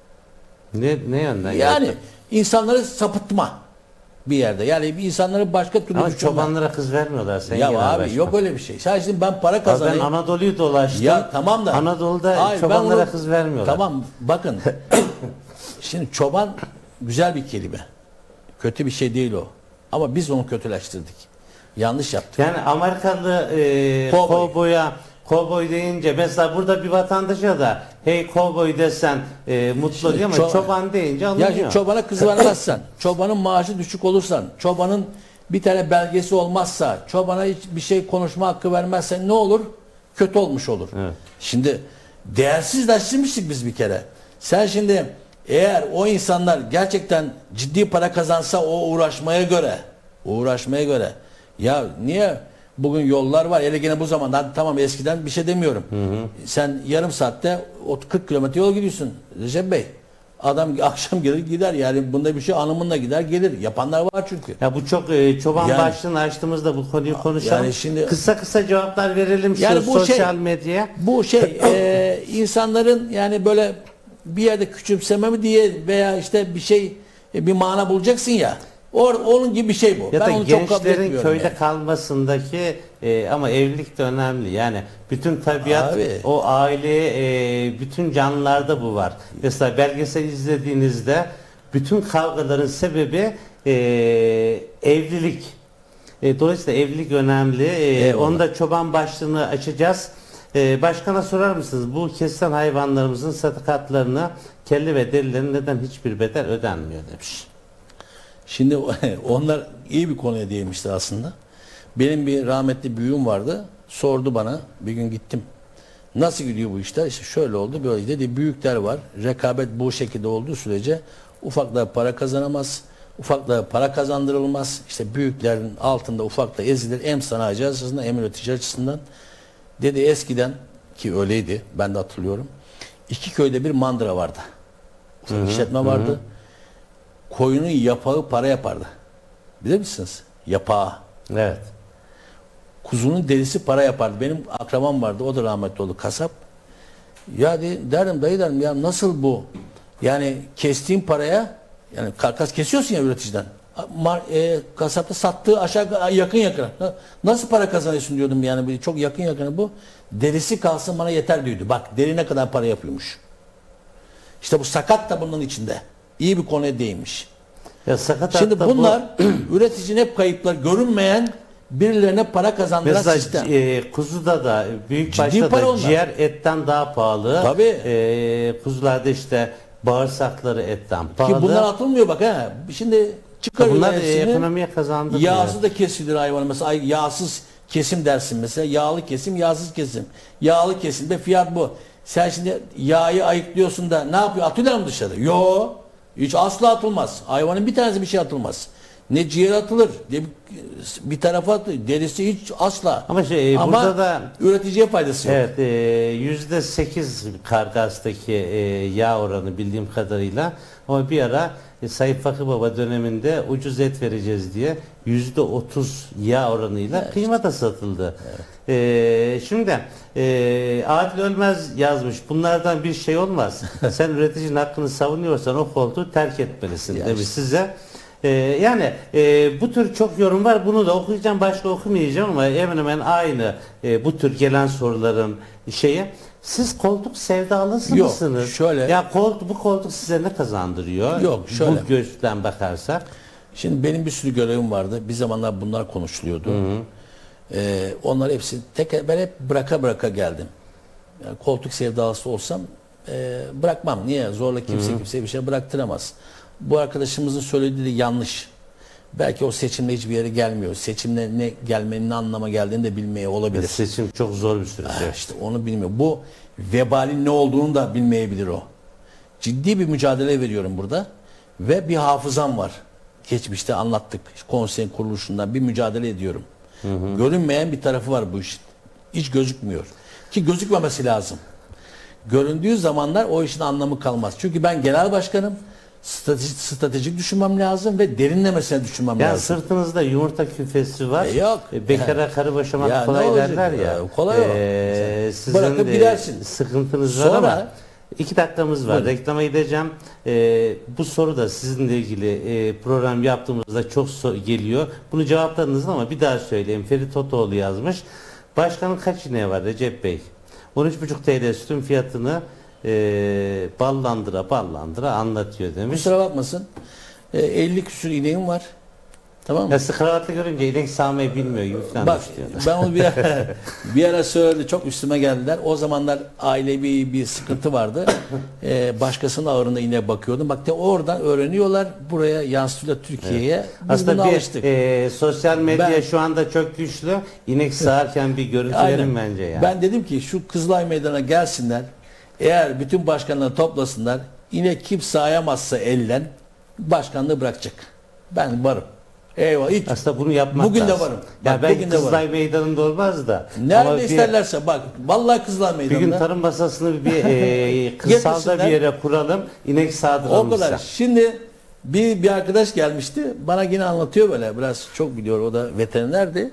Ne yönden? Yani insanları sapıtma bir yerde. Yani insanları başka türlü ama düşünme. çobanlara kız vermiyorlar. Sen Ya genel abi başkan. yok öyle bir şey. Sadece ben para Abi kazanayım. ben Anadolu'yu dolaştım. Ya tamam da. Anadolu'da Hayır, çobanlara ben onu- kız vermiyorlar. Tamam bakın. Şimdi çoban güzel bir kelime. Kötü bir şey değil o. Ama biz onu kötüleştirdik. Yanlış yaptık. Yani Amerikalı Kovboy. kovboy deyince mesela burada bir vatandaşa da hey kovboy desen mutlu oluyor ama çoban deyince alınıyor. Ya şimdi çobana kız vermezsen, çobanın maaşı düşük olursan, çobanın bir tane belgesi olmazsa, çobana hiç bir şey konuşma hakkı vermezsen ne olur? Kötü olmuş olur. Evet. Şimdi değersizleştirmiştik biz bir kere. Sen şimdi eğer o insanlar gerçekten ciddi para kazansa o uğraşmaya göre ya niye bugün yollar var hele gene bu zamanda tamam eskiden bir şey demiyorum. Sen yarım saatte 40 kilometre yol gidiyorsun Recep Bey. Adam akşam gelir gider yani bunda bir şey anımınla gider gelir. Yapanlar var çünkü. Ya bu çok çoban başlığını açtığımızda bu konuyu konuşalım. Yani şimdi kısa cevaplar verelim yani şu bu sosyal medyaya. Bu insanların yani böyle bir yerde küçümseme mi diye veya işte bir şey bir mana bulacaksın ya. Onun gibi bir şey bu. Ya ben da onu çok kabul gençlerin etmiyorum köyde yani. kalmasındaki ama evlilik de önemli. Yani bütün tabiat Abi. o aile bütün canlılarda bu var. Mesela belgesel izlediğinizde bütün kavgaların sebebi evlilik. Dolayısıyla evlilik önemli. Onu da çoban başlığını açacağız. Başkana sorar mısınız? Bu kesilen hayvanlarımızın sadakatlarına kelle ve derilerin neden hiçbir bedel ödenmiyor demiş. Şimdi onlar iyi bir konuya değinmişler aslında. Benim bir rahmetli büyüğüm vardı. Sordu bana. Bir gün gittim. Nasıl gidiyor bu işler? İşte şöyle oldu böyle dedi. Büyükler var. Rekabet bu şekilde olduğu sürece ufaklar para kazanamaz. Ufaklara para kazandırılmaz. İşte büyüklerin altında ufakta ezilir. Hem sanayici açısından hem üretici açısından. Dedi eskiden ki öyleydi. Ben de hatırlıyorum. 2 köyde bir mandıra vardı. Ufak işletme vardı. Koyunun yapağı para yapardı. Bilir misiniz? Yapağı. Evet. Kuzunun derisi para yapardı. Benim akrabam vardı. O da rahmetli oldu. Kasap. Ya derim dayı derim ya nasıl bu? Yani kestiğin paraya yani karkas kesiyorsun ya üreticiden. Kasapta sattığı aşağı yakın. Nasıl para kazanıyorsun diyordum yani çok yakın bu. Derisi kalsın bana yeter diyordu. Bak deri ne kadar para yapıyormuş. İşte bu sakat da bunun içinde. İyi bir konuya değinmiş. Ya sakat şimdi bunlar üreticinin hep kayıpları görünmeyen birilerine para kazandıran mesela, sistem. Kuzuda da büyük Ciddi başta para da onlar. ciğer etten daha pahalı. Tabii. Kuzularda işte bağırsakları etten pahalı. Ki bunlar atılmıyor bak ha. Şimdi çıkarıyor bunlar hepsini. ekonomiye kazandırıyor. Yağsı da kesilir hayvanın. Mesela yağsız kesim dersin mesela. Yağlı kesim, yağsız kesim. Yağlı kesimde fiyat bu. Sen şimdi yağı ayıklıyorsun da ne yapıyor? Atıyorlar mı dışarı? Yo. Hiç asla atılmaz. Hayvanın bir tanesi bir şey atılmaz. Ne ciğer atılır, ne bir tarafa atılır. Derisi hiç asla. Ama burada da üreticiye faydası yok. Evet, %8 kargastaki yağ oranı bildiğim kadarıyla. Ama bir ara Sayın Fakı Baba döneminde ucuz et vereceğiz diye %30 yağ oranıyla kıyma da satıldı. Evet. Şimdi Adil Ölmez yazmış. Bunlardan bir şey olmaz. Sen üreticinin hakkını savunuyorsan o koltuğu terk etmelisin demiş size. Yani bu tür çok yorum var. Bunu da okuyacağım. Başka okumayacağım ama hemen hemen aynı bu tür gelen soruların şeyi. Siz koltuk sevdalısı mısınız? Yok şöyle. Ya bu koltuk size ne kazandırıyor? Yok şöyle. Bu gözden bakarsak. Şimdi benim bir sürü görevim vardı. Bir zamanlar bunlar konuşuluyordu. Onlar hepsi ben hep bıraka geldim. Yani koltuk sevdalısı olsam bırakmam. Niye? Zorla kimseye bir şey bıraktıramaz. Bu arkadaşımızın söylediği de yanlış. Belki o seçimle hiçbir yere gelmiyor. Seçimle ne gelmenin ne anlama geldiğini de bilmeye olabilir. Seçim çok zor bir süreç. İşte onu bilmiyor. Bu vebalin ne olduğunu da bilmeyebilir o. Ciddi bir mücadele veriyorum burada. Ve bir hafızam var. Geçmişte anlattık. Konseyin kuruluşundan bir mücadele ediyorum. Görünmeyen bir tarafı var bu işin. Hiç gözükmüyor. Ki gözükmemesi lazım. Göründüğü zamanlar o işin anlamı kalmaz. Çünkü ben genel başkanım. Stratejik düşünmem lazım ve derinlemesine düşünmem lazım. Sırtınızda yumurta küfesi var. Yok. Bekara karı boşamak kolay derler ya. Kolay o. Sizin bırakıp gidersin. Sıkıntınız var ama 2 dakikamız var. Buyurun. Reklama gideceğim. Bu soru da sizinle ilgili program yaptığımızda çok geliyor. Bunu cevapladınız ama bir daha söyleyeyim. Ferit Totoğlu yazmış. Başkanın kaç ineği var Recep Bey? 13,5 TL sütün fiyatını ballandıra anlatıyor demiş. Kusura bakmasın. 50 küsur ineğim var. Tamam mı? Ya siz kravatlı görünce inek sağmayı bilmiyor gibi falan Bak düşünüyorlar. ben onu bir ara söyledi, çok üstüme geldiler. O zamanlar ailevi bir sıkıntı vardı. Başkasının ağırına ineğe bakıyordum. Bak de oradan öğreniyorlar, buraya yansıtıyorlar Türkiye'ye. Biz Aslında buna bir alıştık. sosyal medya Ben- şu anda çok güçlü. İnek sağarken bir görüntü Aynen. verin bence ya. Ben dedim ki şu Kızılay Meydanı'na gelsinler. Eğer bütün başkanları toplasınlar, inek kim sağamazsa elden başkanlığı bırakacak. Ben varım. Eyvah hiç. Aslında bunu yapmak Bugün de lazım. varım. Ya Bak, belki bugün de varım. Kızılay Meydanı'nda olmaz da. Nerede ama isterlerse bak. Vallahi Kızılay bir gün Meydanı'nda. tarım masasını bir kırsalda Getirsinler. bir yere kuralım. İnek sağdıralım. O kadar. size. Şimdi bir arkadaş gelmişti. Bana yine anlatıyor böyle. Biraz çok biliyor. O da veterinerdi.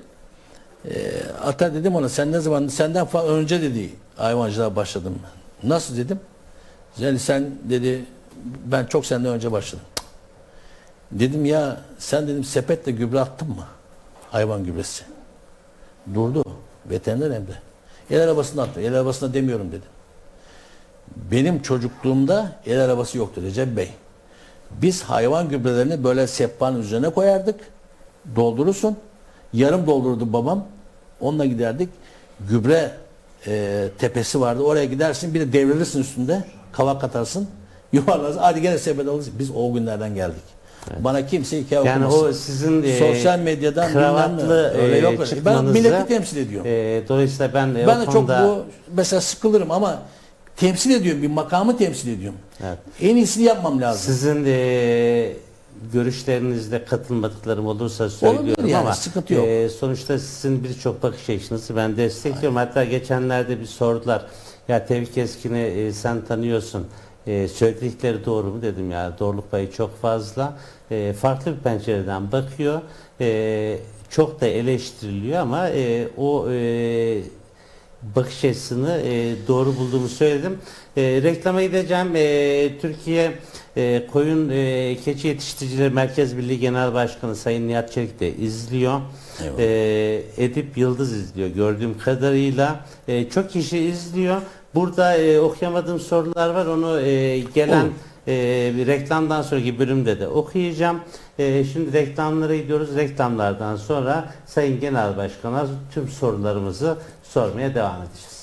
Ata dedim ona, sen ne zaman, senden falan önce dedi hayvancılığa başladım. Nasıl dedim. Yani sen dedi, ben çok senden önce başladım. Dedim ya sen dedim sepetle gübre attın mı? Hayvan gübresi. Durdu. Veteriner hem de. El arabasını attı. El arabasına demiyorum dedim. Benim çocukluğumda el arabası yoktu Recep Bey. Biz hayvan gübrelerini böyle sehpanın üzerine koyardık. Doldurursun. Yarım doldururdu babam. Onunla giderdik. Gübre tepesi vardı. Oraya gidersin. Bir de devrilirsin üstünde. Kavak atarsın. Yuvarlarsın. Hadi gene sepet alırsın. Biz o günlerden geldik. Evet. Bana kimse hikaye Yani okumasın. o sizin sosyal medyadan kravatlı öyle yok. Ben çıkmanızı, milleti temsil ediyorum. Dolayısıyla ben Ben de o çok konuda bu mesela sıkılırım ama temsil ediyorum. Bir makamı temsil ediyorum. Evet. En iyisini yapmam lazım. sizin görüşlerinizde katılmadıklarım olursa söylüyorum Olabilir yani, ama sıkıntı yok. Sonuçta sizin birçok bakış açınızı ben destekliyorum. Hatta geçenlerde bir sordular. Ya Tevfik Eskin'i sen tanıyorsun. Söyledikleri doğru mu dedim ya. Doğruluk payı çok fazla. Farklı bir pencereden bakıyor. Çok da eleştiriliyor ama o bakış açısını doğru bulduğumu söyledim. Reklama gideceğim. Türkiye Koyun Keçi Yetiştiricileri Merkez Birliği Genel Başkanı Sayın Nihat Çelik de izliyor. Edip Yıldız izliyor gördüğüm kadarıyla. Çok kişi izliyor. Burada okuyamadığım sorular var. Onu gelen bir reklamdan sonraki bölümde de okuyacağım. Şimdi reklamlara gidiyoruz. Reklamlardan sonra Sayın Genel Başkan'a tüm sorularımızı sormaya devam edeceğiz.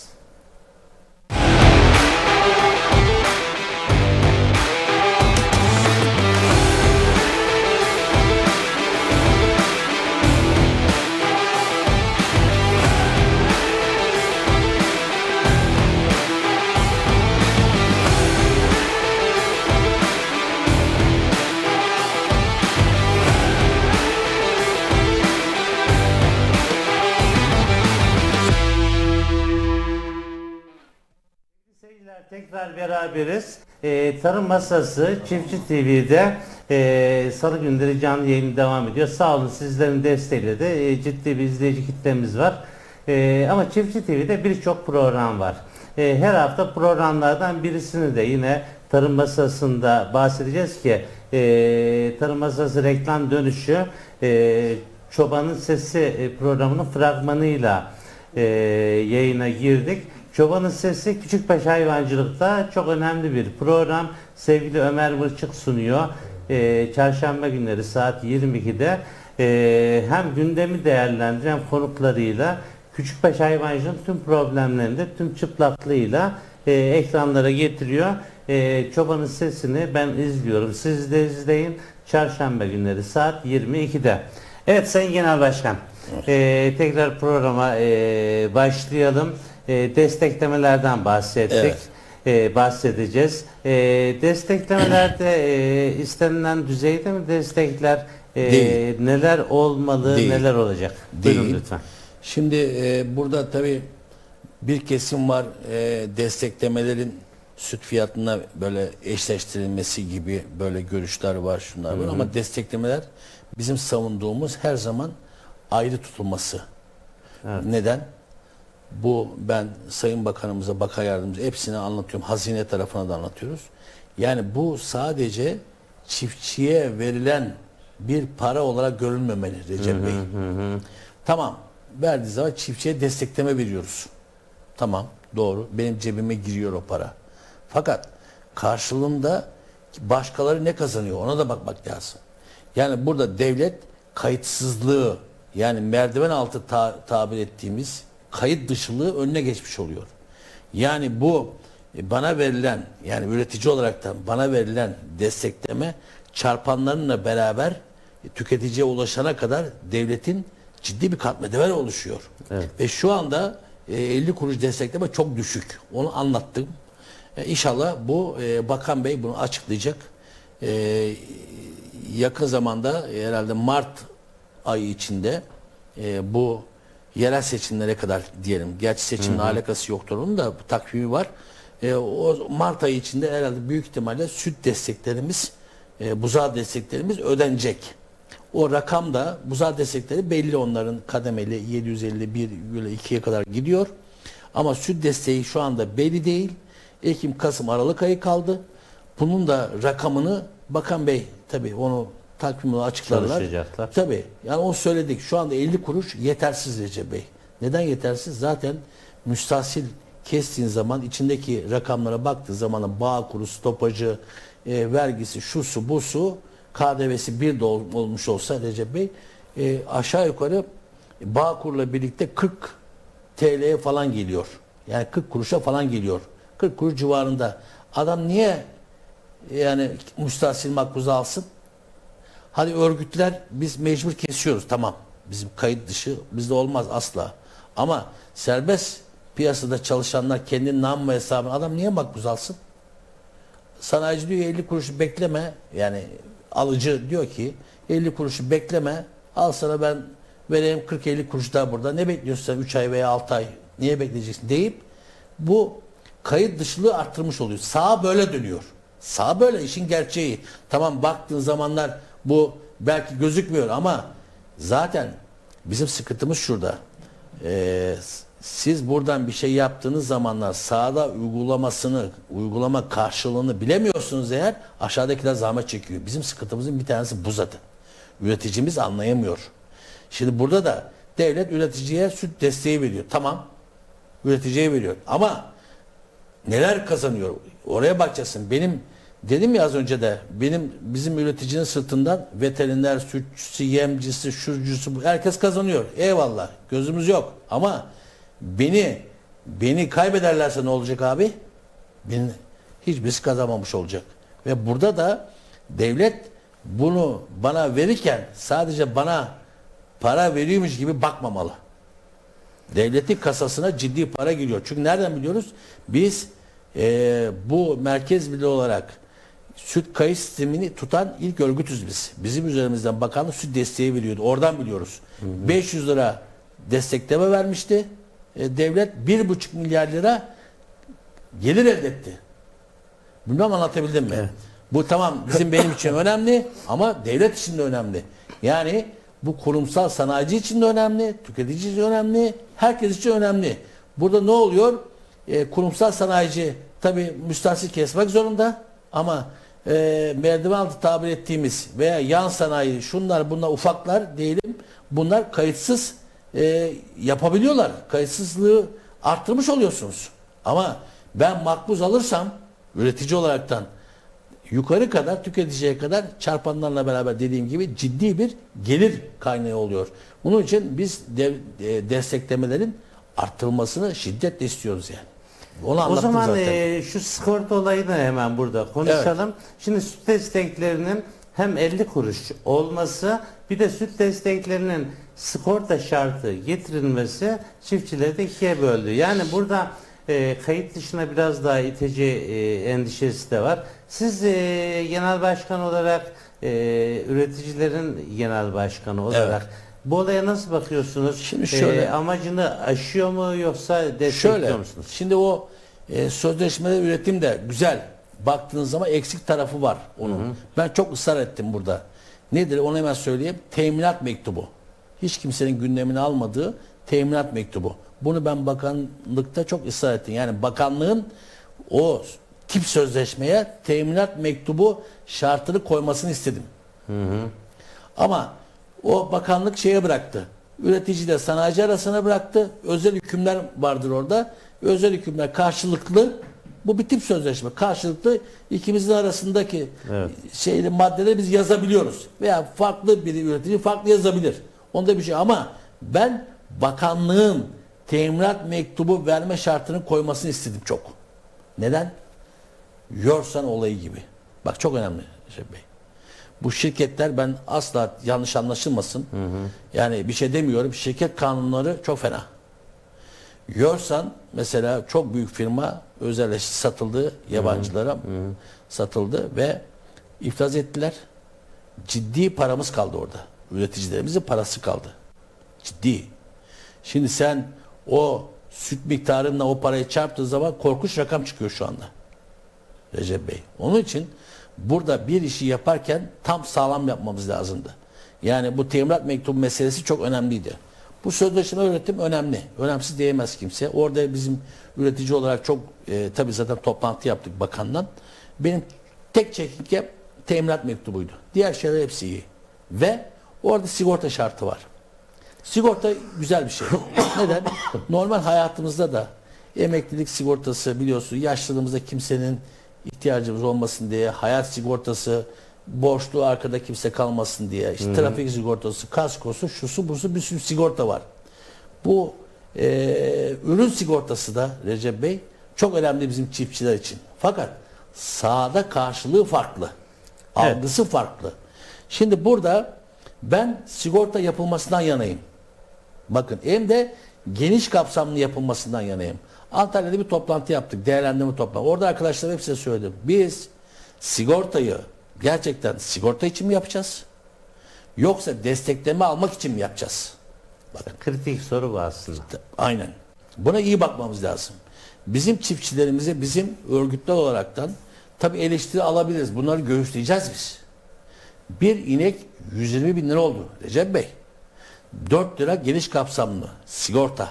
Tekrar beraberiz. Tarım Masası Çiftçi TV'de Salı günleri canlı yayın devam ediyor. Sağ olun, sizlerin desteğiyle de ciddi bir izleyici kitlemiz var. Ama Çiftçi TV'de birçok program var. Her hafta programlardan birisini de yine Tarım Masası'nda bahsedeceğiz ki Tarım Masası reklam dönüşü Çobanın Sesi programının fragmanıyla yayına girdik. Çobanın Sesi Küçükbaş Hayvancılık'ta çok önemli bir program. Sevgili Ömer Mırçık sunuyor. Çarşamba günleri saat 22'de hem gündemi değerlendiren konuklarıyla küçükbaş hayvancılığın tüm problemlerini de tüm çıplaklığıyla ekranlara getiriyor. Çobanın Sesi'ni ben izliyorum. Siz de izleyin. Çarşamba günleri saat 22'de. Evet Sayın Genel Başkan. Tekrar programa başlayalım. Desteklemelerden bahsettik. Bahsedeceğiz. Desteklemelerde istenilen düzeyde mi destekler? Neler olmalı, Değil. neler olacak? Buyurun lütfen. Şimdi burada tabii bir kesim var, desteklemelerin süt fiyatına böyle eşleştirilmesi gibi böyle görüşler var, şunlar var. Ama desteklemeler bizim savunduğumuz her zaman ayrı tutulması. Evet. Neden? Bu ben Sayın Bakanımıza, Bakan Yardımcısı hepsini anlatıyorum. Hazine tarafına da anlatıyoruz. Yani bu sadece çiftçiye verilen bir para olarak görülmemeli Recep Bey. Tamam. Verdiği zaman çiftçiye destekleme veriyoruz. Tamam. Doğru. Benim cebime giriyor o para. Fakat karşılığında başkaları ne kazanıyor? Ona da bakmak lazım. Yani burada devlet kayıtsızlığı, yani merdiven altı tabir ettiğimiz kayıt dışılığı önüne geçmiş oluyor. Yani bu bana verilen, yani üretici olaraktan bana verilen destekleme çarpanlarınla beraber tüketiciye ulaşana kadar devletin ciddi bir katma değer oluşuyor. Evet. Ve şu anda 50 kuruş destekleme çok düşük. Onu anlattım. İnşallah bu Bakan Bey bunu açıklayacak. Yakın zamanda herhalde Mart ayı içinde bu yerel seçimlere kadar diyelim. Gerçi seçimle alakası yoktur, onun da takvimi var. O Mart ayı içinde herhalde büyük ihtimalle süt desteklerimiz, buzağı desteklerimiz ödenecek. O rakam da, buzağı destekleri belli, onların kademeli 751,2'ye kadar gidiyor. Ama süt desteği şu anda belli değil. Ekim, Kasım, Aralık ayı kaldı. Bunun da rakamını Bakan Bey tabii onu takvimle açıklarlar. Çalışacaklar. Tabii. Yani onu söyledik. Şu anda 50 kuruş yetersiz Recep Bey. Neden yetersiz? Zaten müstahsil kestiğin zaman, içindeki rakamlara baktığı zaman Bağkur, stopajı, vergisi, şusu, busu, KDV'si bir de olmuş olsa Recep Bey, aşağı yukarı Bağkur'la birlikte 40 TL'ye falan geliyor. Yani 40 kuruşa falan geliyor. 40 kuruş civarında. Adam niye yani müstahsil makbuzu alsın? Hadi örgütler biz mecbur kesiyoruz, tamam. Bizim kayıt dışı bizde olmaz asla. Ama serbest piyasada çalışanlar kendi namma hesabına, adam niye makbuz alsın? Sanayici diyor 50 kuruşu bekleme, yani alıcı diyor ki 50 kuruşu bekleme, al sana ben vereyim 40-50 kuruş daha burada, ne bekliyorsun sen 3 ay veya 6 ay, niye bekleyeceksin deyip bu kayıt dışılığı arttırmış oluyor. Sağa böyle dönüyor. Sağa böyle, işin gerçeği. Tamam, baktığın zamanlar bu belki gözükmüyor ama zaten bizim sıkıntımız şurada. Siz buradan bir şey yaptığınız zamanlar sahada uygulama karşılığını bilemiyorsunuz eğer, aşağıdakiler zahmet çekiyor. Bizim sıkıntımızın bir tanesi bu zaten. Üreticimiz anlayamıyor. Şimdi burada da devlet üreticiye süt desteği veriyor. Tamam. Üreticiye veriyor. Ama neler kazanıyor? Oraya bakacaksın. Dedim ya az önce de, bizim üreticinin sırtından veteriner, sütçüsü, yemcisi, şurcusu, herkes kazanıyor. Eyvallah. Gözümüz yok. Ama beni kaybederlerse ne olacak abi? Hiçbirisi kazanmamış olacak. Ve burada da devlet bunu bana verirken sadece bana para veriyormuş gibi bakmamalı. Devletin kasasına ciddi para giriyor. Çünkü nereden biliyoruz? Biz bu merkez birliği olarak süt kayıt sistemini tutan ilk örgütüz biz. Bizim üzerimizden bakanlık süt desteği veriyordu. Oradan biliyoruz. 500 lira destekleme vermişti. Devlet 1,5 milyar lira gelir elde etti. Bilmem anlatabildim mi? Evet. Bu tamam benim için önemli ama devlet için de önemli. Yani bu kurumsal sanayici için de önemli, tüketici için de önemli, herkes için önemli. Burada ne oluyor? Kurumsal sanayici tabii müstahsil kesmek zorunda ama merdiven altı tabir ettiğimiz veya yan sanayi, şunlar bunlar ufaklar diyelim, bunlar kayıtsız yapabiliyorlar. Kayıtsızlığı arttırmış oluyorsunuz. Ama ben makbuz alırsam üretici olaraktan yukarı kadar, tüketiciye kadar çarpanlarla beraber dediğim gibi ciddi bir gelir kaynağı oluyor. Bunun için biz desteklemelerin arttırılmasını şiddetle istiyoruz yani. Onu o zaman zaten. Şu sigorta olayını hemen burada konuşalım. Evet. Şimdi süt desteklerinin hem 50 kuruş olması, bir de süt desteklerinin sigorta şartı getirilmesi çiftçileri de ikiye böldü. Yani burada kayıt dışına biraz daha itici endişesi de var. Siz genel başkan olarak, üreticilerin genel başkanı olarak bu olaya nasıl bakıyorsunuz? Şimdi şöyle, amacını aşıyor mu yoksa destekliyor musunuz? Şimdi o sözleşmede üretim de güzel. Baktığınız zaman eksik tarafı var onun. Hı hı. Ben çok ısrar ettim burada. Nedir? Onu hemen söyleyeyim. Teminat mektubu. Hiç kimsenin gündemine almadığı teminat mektubu. Bunu ben bakanlıkta çok ısrar ettim. Yani bakanlığın o tip sözleşmeye teminat mektubu şartını koymasını istedim. Hı hı. Ama o bakanlık şeye bıraktı. Üreticiyle sanayici arasına bıraktı. Özel hükümler vardır orada. Özel hükümler karşılıklı Bu bir tip sözleşme. Karşılıklı ikimizin arasındaki Evet. maddeleri biz yazabiliyoruz. Veya farklı bir üretici farklı yazabilir. Onda bir şey ama ben bakanlığın teminat mektubu verme şartını koymasını istedim çok. Neden? Yorsan olayı gibi. Bak çok önemli Recep Bey. Bu şirketler, ben asla yanlış anlaşılmasın. Yani bir şey demiyorum. Şirket kanunları çok fena. Yorsan mesela çok büyük firma özelleşti, satıldı yabancılara, satıldı ve iflas ettiler. Ciddi paramız kaldı orada. Üreticilerimizin parası kaldı. Ciddi. Şimdi sen o süt miktarınla o parayı çarptığı zaman korkunç rakam çıkıyor şu anda. Recep Bey. Onun için burada bir işi yaparken tam sağlam yapmamız lazımdı. Yani bu teminat mektubu meselesi çok önemliydi. Bu sözleşme üretim önemli. Önemsiz diyemez kimse. Orada bizim üretici olarak çok tabii zaten toplantı yaptık bakanla. Benim tek çekincem teminat mektubuydu. Diğer şeyler hepsi iyi. Ve orada sigorta şartı var. Sigorta güzel bir şey. Neden? Normal hayatımızda da emeklilik sigortası biliyorsun, yaşlılığımızda kimsenin ihtiyacımız olmasın diye, hayat sigortası, borçlu arkada kimse kalmasın diye, işte trafik sigortası, kaskosu, şusu busu bir sürü sigorta var. Bu ürün sigortası da Recep Bey çok önemli bizim çiftçiler için. Fakat sahada karşılığı farklı. Algısı farklı. Şimdi burada ben sigorta yapılmasından yanayım. Bakın hem de geniş kapsamlı yapılmasından yanayım. Antalya'da bir toplantı yaptık. Değerlendirme toplantı. Orada arkadaşlar hepsine söyledim. Biz sigortayı gerçekten sigorta için mi yapacağız? Yoksa destekleme almak için mi yapacağız? Bakın. Kritik soru bu aslında. Aynen. Buna iyi bakmamız lazım. Bizim çiftçilerimize bizim örgütler olaraktan tabii eleştiri alabiliriz. Bunları göğüsleyeceğiz biz. Bir inek 120 bin lira oldu Recep Bey. 4 lira geniş kapsamlı sigorta.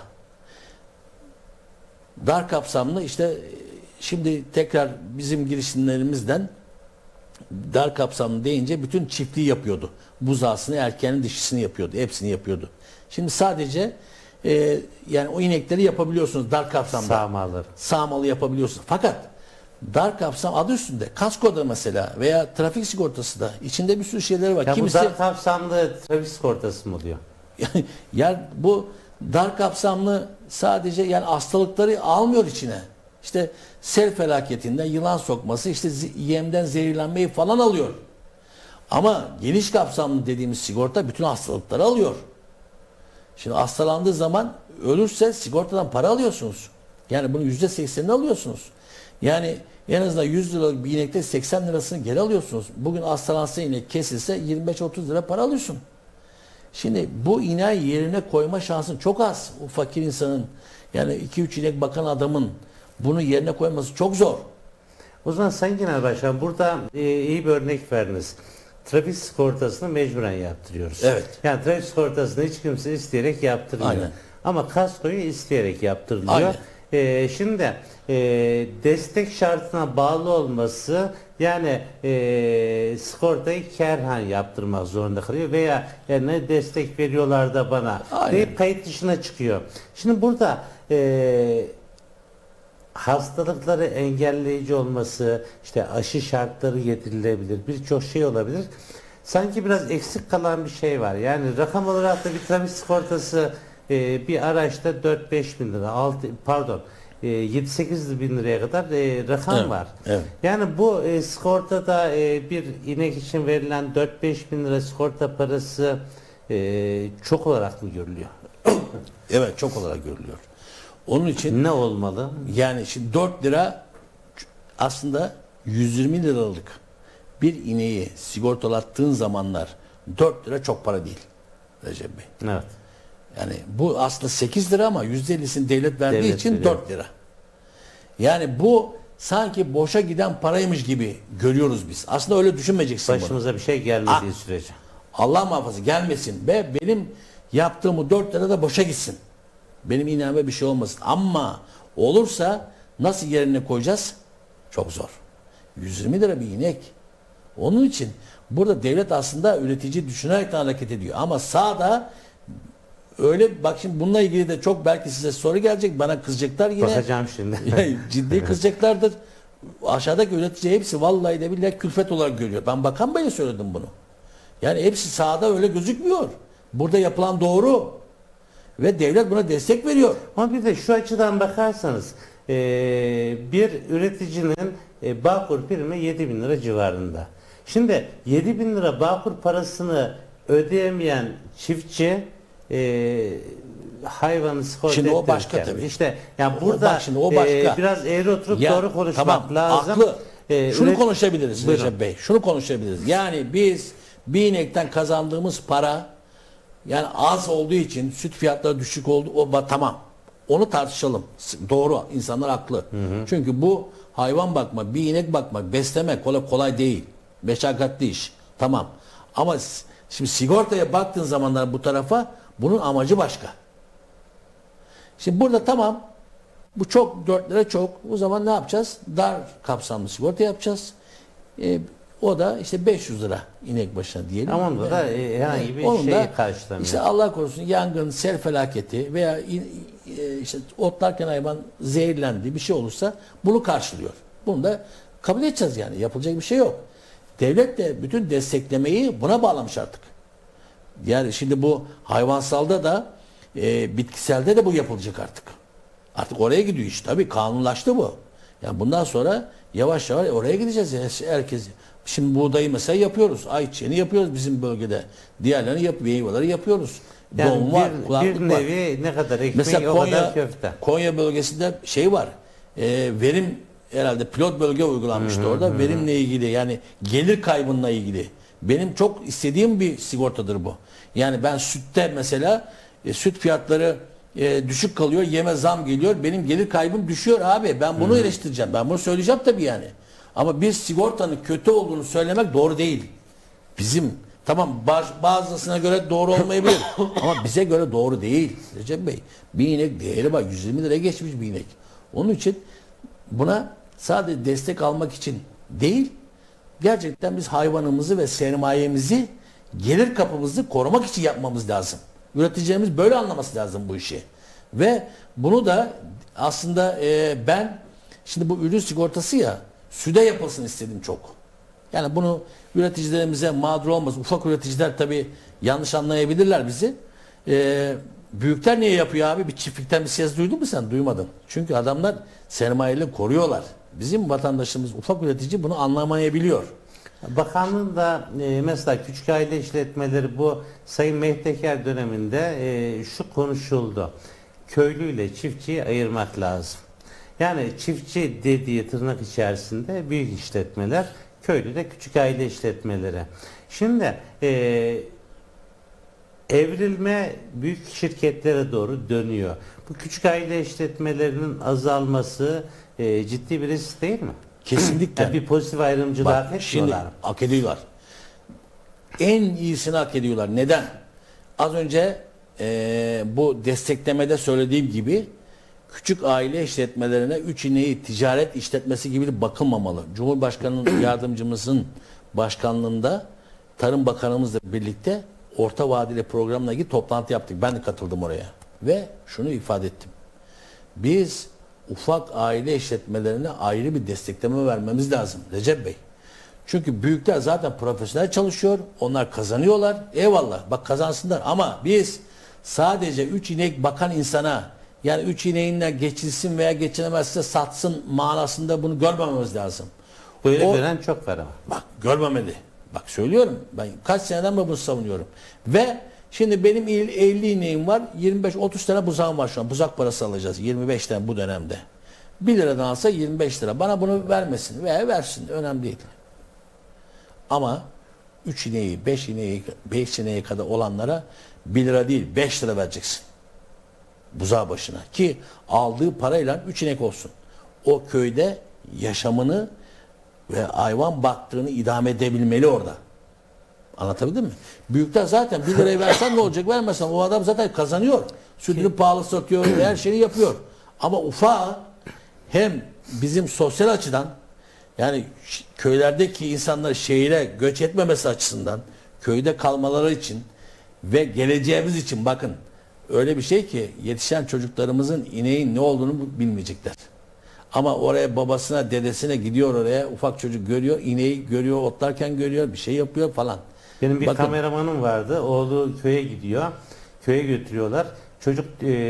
Dar kapsamlı işte şimdi tekrar bizim girişimlerimizden dar kapsamlı deyince bütün çiftliği yapıyordu. Buzağısını, erkeğini, dişisini yapıyordu. Hepsini yapıyordu. Şimdi sadece yani o inekleri yapabiliyorsunuz dar kapsamda. Sağmalı. Sağmalı yapabiliyorsunuz. Fakat dar kapsam adı üstünde. Kaskoda mesela veya trafik sigortası da içinde bir sürü şeyler var. Ya Kimisi, bu dar kapsamlı trafik sigortası mı oluyor? yani bu dar kapsamlı sadece yani hastalıkları almıyor içine. İşte sel felaketinden yılan sokması, işte yemden zehirlenmeyi falan alıyor. Ama geniş kapsamlı dediğimiz sigorta bütün hastalıkları alıyor. Şimdi hastalandığı zaman ölürse sigortadan para alıyorsunuz. Yani bunun %80'ini alıyorsunuz. Yani en azından 100 liralık bir inekte 80 lirasını geri alıyorsunuz. Bugün hastalansa inek kesilse 25-30 lira para alıyorsun. Şimdi bu ineği yerine koyma şansın çok az. O fakir insanın yani 2-3 inek bakan adamın bunu yerine koyması çok zor. O zaman Sayın Genel Başkan burada iyi bir örnek verdiniz. Trafik sigortasını mecburen yaptırıyoruz. Evet. Yani trafik sigortasını hiç kimse isteyerek yaptırmıyor. Aynen. Ama kaskoyu isteyerek yaptırılıyor. Aynen. Şimdi destek şartına bağlı olması yani sigortayı kerhan yaptırmak zorunda kalıyor veya ne destek veriyorlar da bana deyip kayıt dışına çıkıyor. Şimdi burada hastalıkları engelleyici olması, işte aşı şartları getirilebilir, birçok şey olabilir. Sanki biraz eksik kalan bir şey var. Yani rakam olarak da bir trafik sigortası bir araçta 4-5 bin lira, 7-8 bin liraya kadar rakam var. Evet. Yani bu sigortada bir inek için verilen 4-5 bin lira sigorta parası çok olarak mı görülüyor? Evet, çok olarak görülüyor. Onun için ne olmalı? yani şimdi 4 lira aslında 120 liralık bir ineği sigortalattığın zamanlar 4 lira çok para değil Recep Bey. Evet. Yani bu aslında 8 lira ama %50'sini devlet verdiği Devlet için veriyor. 4 lira. Yani bu sanki boşa giden paraymış gibi görüyoruz biz. Aslında öyle düşünmeyeceksin bunu. Başımıza bir şey gelmediği sürece. Allah muhafaza gelmesin ve benim yaptığımı 4 lira da boşa gitsin. Benim ineğime bir şey olmasın. Ama olursa nasıl yerine koyacağız? Çok zor. 120 lira bir inek. Onun için burada devlet aslında üretici düşünerek hareket ediyor. Ama sağda Öyle bak, şimdi bununla ilgili de çok belki size soru gelecek, bana kızacaklar yine. Bakacağım şimdi. Ciddi kızacaklardır. Aşağıdaki üretici hepsi vallahi de billahi külfet olarak görüyor. Ben Bakan Bey'e söyledim bunu. Yani hepsi sahada öyle gözükmüyor. Burada yapılan doğru. Ve devlet buna destek veriyor. Ama bir de şu açıdan bakarsanız bir üreticinin Bağkur primi 7.000 lira civarında. Şimdi 7.000 lira Bağkur parasını ödeyemeyen çiftçi hayvanı sigorta Şimdi o başka ettirirken, tabii. İşte yani O burada bak şimdi o başka. biraz eğri oturup Ya, doğru konuşmak tamam, lazım. Haklı. Şunu Üret- konuşabiliriz Buyurun. Recep Bey. Şunu konuşabiliriz. Yani biz bir inekten kazandığımız para yani az olduğu için, süt fiyatları düşük oldu. Tamam. Onu tartışalım. Doğru. İnsanlar haklı. Çünkü bu hayvan bakmak, bir inek bakmak, beslemek kolay değil. Meşakkatli iş. Tamam. Ama şimdi sigortaya baktığın zamanlar bu tarafa, bunun amacı başka. Şimdi burada tamam, bu çok, 4 lira çok. O zaman ne yapacağız? Dar kapsamlı sigorta yapacağız. O da işte 500 lira inek başına diyelim. Ama onda da herhangi bir Onun şeyi da karşılamıyor. İşte Allah korusun yangın, sel felaketi veya işte otlarken hayvan zehirlendi, bir şey olursa bunu karşılıyor. Bunu da kabul edeceğiz yani. Yapılacak bir şey yok. Devlet de bütün desteklemeyi buna bağlamış artık. Yani şimdi bu hayvansalda da bitkiselde de bu yapılacak artık. Artık oraya gidiyor iş. Tabii kanunlaştı bu. Yani bundan sonra yavaş yavaş oraya gideceğiz. Yani herkes. Şimdi buğdayı mesela yapıyoruz. Ayçiçeğini yapıyoruz bizim bölgede. Diğerlerini meyveleri yapıyoruz. Yani Don var, bir kulaklık var. nevi ne kadar ekmeği Mesela o kadar köfte. Konya bölgesinde şey var. Verim herhalde pilot bölge uygulanmıştı orada. Verimle ilgili, yani gelir kaybınla ilgili. Benim çok istediğim bir sigortadır bu. Yani ben sütte mesela süt fiyatları düşük kalıyor, yeme zam geliyor. Benim gelir kaybım düşüyor abi. Ben bunu eleştireceğim. Ben bunu söyleyeceğim tabii yani. Ama bir sigortanın kötü olduğunu söylemek doğru değil. Bizim tamam, bazısına göre doğru olmayabilir ama bize göre doğru değil Recep Bey. Bir inek değeri var, 120 liraya geçmiş bir inek. Onun için buna sadece destek almak için değil, gerçekten biz hayvanımızı ve sermayemizi, gelir kapımızı korumak için yapmamız lazım. Üreticilerimiz böyle anlaması lazım bu işi. Ve bunu da aslında ben şimdi bu ürün sigortası ya, süde yapılsın istedim çok. Yani bunu üreticilerimize mağdur olmasın. Ufak üreticiler tabii yanlış anlayabilirler bizi. Büyükler niye yapıyor abi? Bir çiftlikten bir ses duydun mu sen? Duymadın. Çünkü adamlar sermayeyle koruyorlar. Bizim vatandaşımız, ufak üretici bunu anlamayabiliyor. Bakanlığın da mesela küçük aile işletmeleri bu Sayın Mehteker döneminde şu konuşuldu. Köylü ile çiftçiyi ayırmak lazım. Yani çiftçi dediği tırnak içerisinde büyük işletmeler, köylü de küçük aile işletmeleri. Şimdi evrilme büyük şirketlere doğru dönüyor. Bu küçük aile işletmelerinin azalması ciddi bir risk değil mi? Kesinlikle. Yani bir pozitif ayrımcılığı hak Bak, şimdi etmiyorlar. hak ediyorlar. En iyisini hak ediyorlar. Neden? Az önce bu desteklemede söylediğim gibi küçük aile işletmelerine 3 ineği ticaret işletmesi gibi bakılmamalı. Cumhurbaşkanının yardımcımızın başkanlığında Tarım Bakanımızla birlikte orta vadeli programla ilgili toplantı yaptık. Ben de katıldım oraya. Ve şunu ifade ettim. Biz ufak aile işletmelerine ayrı bir destekleme vermemiz lazım Recep Bey. Çünkü büyükler zaten profesyonel çalışıyor. Onlar kazanıyorlar. Eyvallah. Bak kazansınlar. Ama biz sadece 3 inek bakan insana, yani 3 ineğinle geçilsin veya geçilemezse satsın manasında bunu görmememiz lazım. Böyle O- gören çok var ama. Bak görmemeli. Bak söylüyorum. Ben kaç seneden beri bunu savunuyorum. Ve şimdi benim 50 ineğim var. 25-30 tane buzağım var şu an. Buzak parası alacağız. 25 tane bu dönemde. 1 liradan alsa 25 lira. Bana bunu vermesin veya versin. Önemli değil. Ama 3 ineği, 5 ineği kadar olanlara 1 lira değil 5 lira vereceksin. Buzağı başına. Ki aldığı parayla 3 inek olsun. O köyde yaşamını ve hayvan baktığını idame edebilmeli orada. Anlatabildim mi? Büyükler zaten 1 lirayı versen ne olacak, vermesen o adam zaten kazanıyor. Sütünü pahalı satıyor, her şeyi yapıyor. Ama ufağı hem bizim sosyal açıdan, yani köylerdeki insanlar şehire göç etmemesi açısından, köyde kalmaları için ve geleceğimiz için bakın öyle bir şey ki yetişen çocuklarımızın ineğin ne olduğunu bilmeyecekler. Ama oraya babasına, dedesine gidiyor oraya. Ufak çocuk görüyor, ineği görüyor, otlarken görüyor, bir şey yapıyor falan. Benim bir Bakın, kameramanım vardı. Oğlu köye gidiyor. Köye götürüyorlar. Çocuk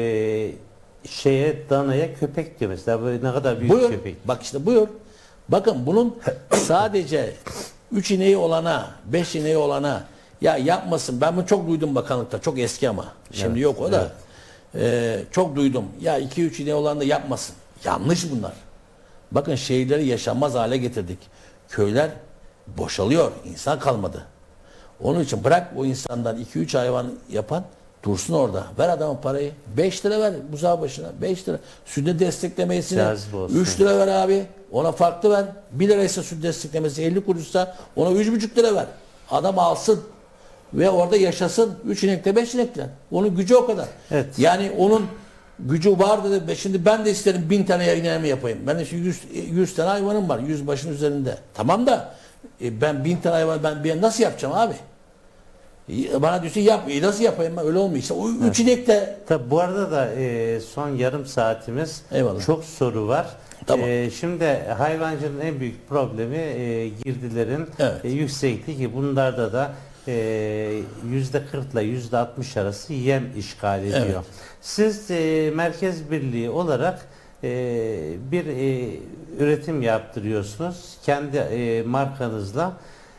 danaya köpek diyor mesela. Böyle ne kadar büyük buyur. köpek. Bak işte buyur. Bakın bunun sadece 3 ineği olana, 5 ineği olana ya yapmasın. Ben bunu çok duydum bakanlıkta. Çok eski ama. Şimdi Evet, yok o da. Çok duydum. Ya 2-3 ineği olan da yapmasın. Yanlış bunlar. Bakın şehirleri yaşanmaz hale getirdik. Köyler boşalıyor. İnsan kalmadı. Onun için bırak o insandan 2-3 hayvan yapan dursun orada. Ver adamın parayı. 5 lira ver buzağı başına. 5 lira. Süt desteklemesine Cazip olsun. 3 lira ver abi. Ona farklı ver. 1 liraysa süt desteklemesi 50 kuruşsa ona 3,5 lira ver. Adam alsın. Ve orada yaşasın. 3 inekle 5 inekle. Onun gücü o kadar. Evet. Yani onun gücü var dedi. Şimdi ben de isterim 1000 tane yayın yapayım. Ben de 100 tane hayvanım var. 100 başın üzerinde. Tamam da ben 1000 tane hayvan ben nasıl yapacağım abi? Bana diyorsun yap. Nasıl yapayım ben? Öyle olmuyor. İşte o 3 inek de Tabi bu arada da son yarım saatimiz. Eyvallah. Çok soru var. Tamam. Şimdi hayvancının en büyük problemi girdilerin Evet. yüksekliği ki bunlarda da %40 ile %60 arası yem işgal ediyor. Evet. Siz Merkez Birliği olarak bir üretim yaptırıyorsunuz. Kendi markanızla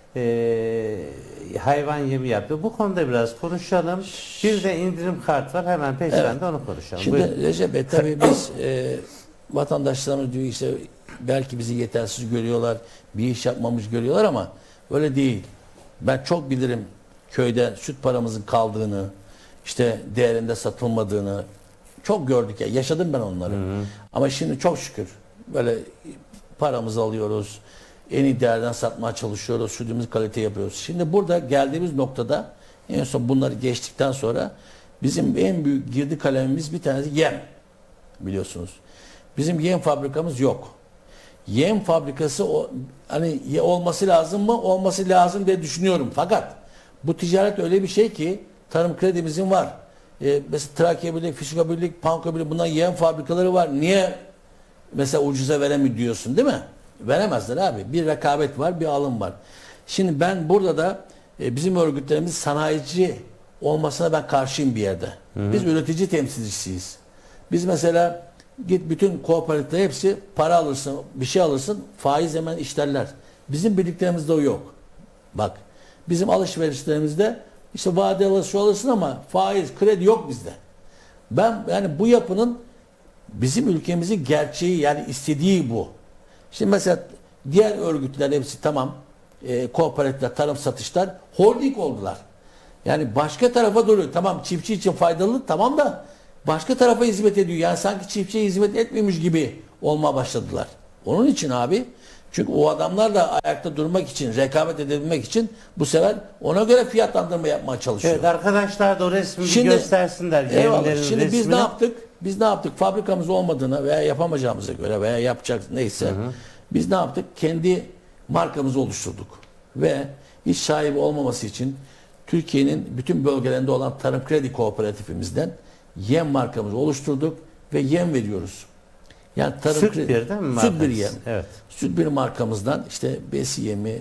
hayvan yemi yapıyor. Bu konuda biraz konuşalım. Bir de indirim kart var. Hemen peşinde onu konuşalım. Şimdi Buyurun. Recep Bey tabii biz vatandaşlarımız diyor işte belki bizi yetersiz görüyorlar, bir iş yapmamış görüyorlar ama öyle değil. Ben çok bilirim köyde süt paramızın kaldığını, işte değerinde satılmadığını çok gördük ya. Yaşadım ben onları. Ama şimdi çok şükür böyle paramızı alıyoruz. En iyi değerden satmaya çalışıyoruz. Sütümüzü kalite yapıyoruz. Şimdi burada geldiğimiz noktada en son bunları geçtikten sonra bizim en büyük girdi kalemimiz bir tanesi yem. Biliyorsunuz. Bizim yem fabrikamız yok. Yem fabrikası hani olması lazım mı? Olması lazım diye düşünüyorum. Fakat bu ticaret öyle bir şey ki tarım kredimizin var. Mesela Trakya Birlik, Fisika Birlik, Panko Birlik bunların yem fabrikaları var. Niye mesela ucuza veremiyor diyorsun değil mi? Veremezler abi. Bir rekabet var, bir alım var. Şimdi ben burada da bizim örgütlerimiz sanayici olmasına ben karşıyım bir yerde. Biz üretici temsilcisiyiz. Biz mesela git bütün kooperatifler hepsi para alırsın, bir şey alırsın, faiz hemen işlerler. Bizim birliklerimizde o yok. Bak, bizim alışverişlerimizde işte vadeli alışveriş alırsın ama faiz, kredi yok bizde. Ben yani bu yapının bizim ülkemizin gerçeği yani istediği bu. Şimdi mesela diğer örgütler hepsi tamam, kooperatifler, tarım satışlar holding oldular. Yani başka tarafa duruyor. Tamam çiftçi için faydalı tamam da başka tarafa hizmet ediyor. Yani sanki çiftçiye hizmet etmiyormuş gibi olmaya başladılar. Onun için abi çünkü o adamlar da ayakta durmak için, rekabet edebilmek için bu sefer ona göre fiyatlandırma yapmaya çalışıyor. Evet arkadaşlar da o resmi bir göstersinler. Eyvallah. Şimdi biz resmini. ne yaptık? Biz ne yaptık? Fabrikamız olmadığına veya yapamayacağımıza göre veya yapacak neyse biz ne yaptık? Kendi markamızı oluşturduk. Ve iş sahibi olmaması için Türkiye'nin bütün bölgelerinde olan Tarım Kredi Kooperatifimizden yem markamızı oluşturduk ve yem veriyoruz. Yani tarım Süt kredi, bir değil mi? Süt bir yem. Evet. Süt bir markamızdan işte besi yemi,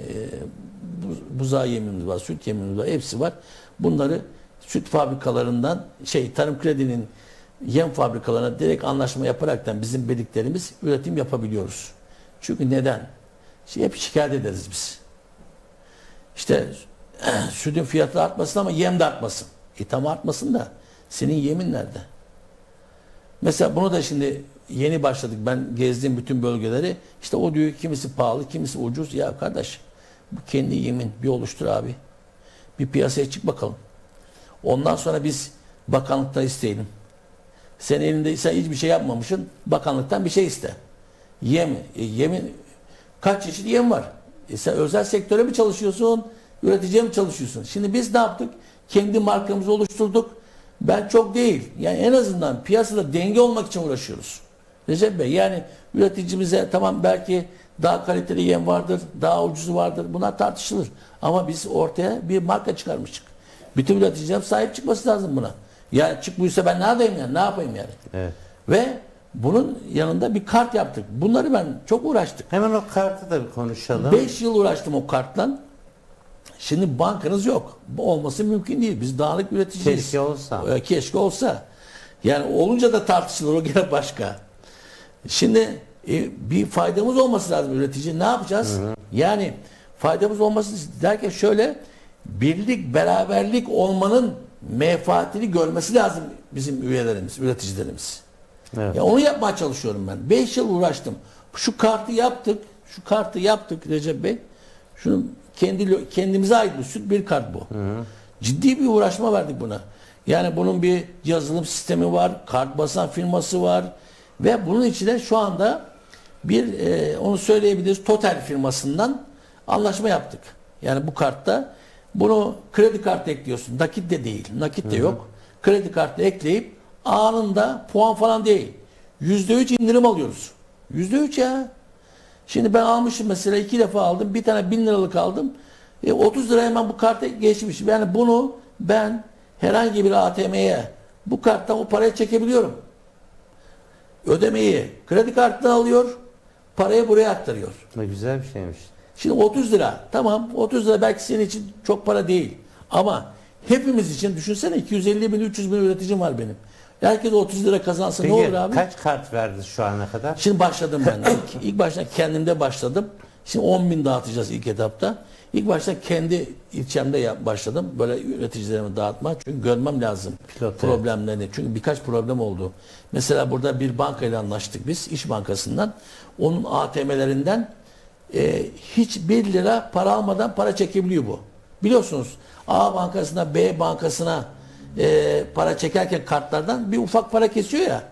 buzağı yemimiz var, süt yemimiz var, hepsi var. Bunları süt fabrikalarından Tarım Kredi'nin yem fabrikalarına direkt anlaşma yaparaktan bizim birliklerimiz üretim yapabiliyoruz. Çünkü neden? Hep şikayet ederiz biz. İşte sütün fiyatı artmasın ama yem de artmasın. Tam artmasın da senin yemin nerede? Mesela bunu da şimdi yeni başladık. Ben gezdiğim bütün bölgeleri. İşte o diyor kimisi pahalı, kimisi ucuz. Ya kardeş bu kendi yemin bir oluştur abi. Bir piyasaya çık bakalım. Ondan sonra biz bakanlıktan isteyelim. Sen elinde sen hiçbir şey yapmamışsın. Bakanlıktan bir şey iste. Yemin kaç çeşit yem var? Sen özel sektöre mi çalışıyorsun? Üreticiye mi çalışıyorsun? Şimdi biz ne yaptık? Kendi markamızı oluşturduk. Ben çok değil. Yani en azından piyasada denge olmak için uğraşıyoruz. Recep Bey yani üreticimize tamam belki daha kaliteli yem vardır, daha ucuzu vardır. Bunlar tartışılır. Ama biz ortaya bir marka çıkarmıştık. Bütün üreticilerin sahip çıkması lazım buna. Yani çıkmıyorsa ben ne yapayım yani? Ne yapayım yani? Evet. Ve bunun yanında bir kart yaptık. Bunları ben çok uğraştık. Hemen o kartı da bir konuşalım. 5 yıl uğraştım o kartla. Şimdi bankanız yok. Bu olması mümkün değil. Biz dağınık üreticiyiz. Keşke olsa. Keşke olsa. Yani olunca da tartışılır. O gene başka. Şimdi bir faydamız olması lazım üretici. Ne yapacağız? Yani faydamız olması derken şöyle, birlik, beraberlik olmanın menfaatini görmesi lazım bizim üyelerimiz, üreticilerimiz. Evet. Ya onu yapmaya çalışıyorum ben. 5 yıl uğraştım. Şu kartı yaptık. Şu kartı yaptık Recep Bey. Şunu kendimize ait bir süt bir kart bu. Ciddi bir uğraşma verdik buna. Yani bunun bir yazılım sistemi var, kart basan firması var ve bunun içine şu anda bir onu söyleyebiliriz, Total firmasından anlaşma yaptık. Yani bu kartta bunu kredi kartı ekliyorsun. Nakit de değil, nakit de yok. Kredi kartı ekleyip anında, puan falan değil, %3 indirim alıyoruz. %3 ya. Şimdi ben almışım mesela 2 defa aldım. Bir tane 1000 liralık aldım. 30 lira hemen bu karta geçmişim. Yani bunu ben herhangi bir ATM'ye bu karttan o parayı çekebiliyorum. Ödemeyi kredi kartına alıyor. Parayı buraya aktarıyor. Ne güzel bir şeymiş. Şimdi 30 lira. Tamam 30 lira belki senin için çok para değil. Ama hepimiz için düşünsene 250 bin 300 bin üreticim var benim. Herkes 30 lira kazansın Peki, ne olur abi? kaç kart verdi şu ana kadar? Şimdi başladım ben. İlk başta kendimde başladım. Şimdi 10 bin dağıtacağız ilk etapta. İlk başta kendi ilçemde başladım. Böyle üreticilerimi dağıtma. Çünkü görmem lazım Pilot, problemlerini. Çünkü birkaç problem oldu. Mesela burada bir bankayla anlaştık biz. İş Bankası'ndan. Onun ATM'lerinden hiç 1 lira para almadan para çekebiliyor bu. Biliyorsunuz A bankasına B bankasına para çekerken kartlardan bir ufak para kesiyor ya.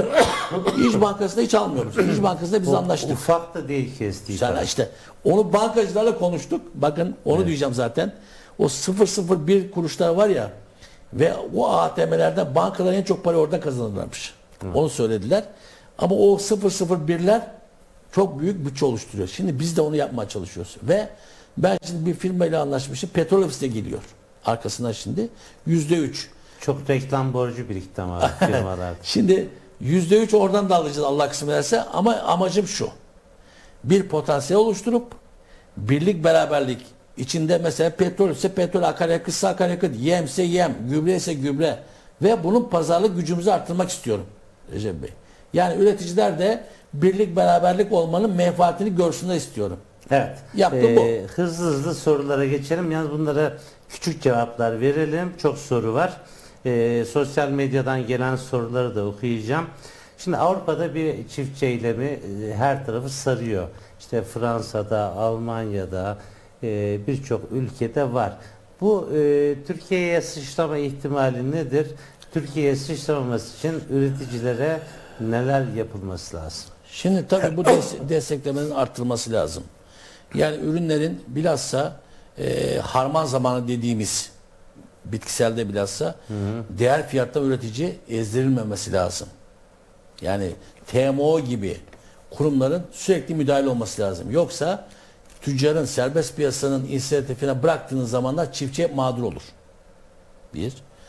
İş Bankası'nda hiç almıyoruz. İş Bankası'nda biz anlaştık. Ufak da değil kestiği Sana para. işte onu bankacılarla konuştuk. Bakın onu diyeceğim zaten. O 001 kuruşlar var ya ve o ATM'lerde bankaların en çok para orada kazanırlarmış. Onu söylediler. Ama o 001'ler çok büyük bütçe oluşturuyor. Şimdi biz de onu yapmaya çalışıyoruz. Ve ben şimdi bir firmayla anlaşmışım. Petrol Ofisi de geliyor. Arkasından şimdi %3. Çok reklam borcu birikti ama firmalarda. Şimdi %3 oradan da alacağız Allah kısmet ederse ama amacım şu. Bir potansiyel oluşturup birlik beraberlik içinde mesela petrol ise petrol, akaryakıtsa akaryakıt, yem ise yem, gübre ise gübre ve bunun pazarlık gücümüzü arttırmak istiyorum Recep Bey. Yani üreticiler de birlik beraberlik olmanın menfaatini görsünler istiyorum. Evet. Yaptım bu. Hızlı hızlı sorulara geçelim. Yalnız bunlara küçük cevaplar verelim. Çok soru var. Sosyal medyadan gelen soruları da okuyacağım. Şimdi Avrupa'da bir çiftçi eylemi her tarafı sarıyor. İşte Fransa'da, Almanya'da birçok ülkede var. Bu Türkiye'ye sıçrama ihtimali nedir? Türkiye'ye sıçramaması için üreticilere neler yapılması lazım? Şimdi tabii bu desteklemenin arttırılması lazım. Yani ürünlerin bilhassa harman zamanı dediğimiz bitkiselde bilhassa değer fiyattan üretici ezdirilmemesi lazım. Yani TMO gibi kurumların sürekli müdahale olması lazım. Yoksa tüccarın serbest piyasanın inisiyatifine bıraktığınız zamanlar çiftçi mağdur olur. Bir.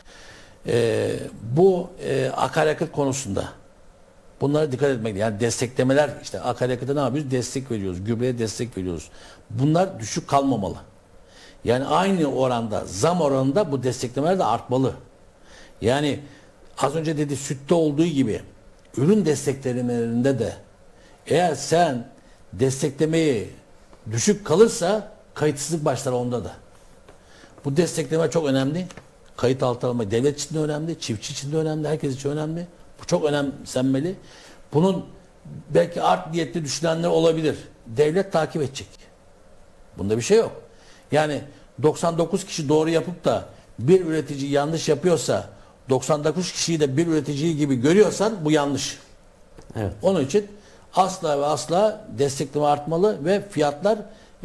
Bu akaryakıt konusunda bunlara dikkat etmek. Yani desteklemeler işte akaryakıta ne yapıyoruz? Destek veriyoruz. Gübreye destek veriyoruz. Bunlar düşük kalmamalı. Yani aynı oranda, zam oranında bu desteklemeler de artmalı. Yani az önce dedi sütte olduğu gibi ürün desteklemelerinde de eğer sen desteklemeyi düşük kalırsa kayıtsızlık başlar onda da. Bu destekleme çok önemli. Kayıt altına alma devlet için de önemli, çiftçi için de önemli, herkes için önemli. Bu çok önemsenmeli. Bunun belki art niyetli düşünenler olabilir. Devlet takip edecek. Bunda bir şey yok. Yani 99 kişi doğru yapıp da bir üretici yanlış yapıyorsa 99 kişiyi de bir üretici gibi görüyorsan bu yanlış. Evet. Onun için asla ve asla destekleme artmalı ve fiyatlar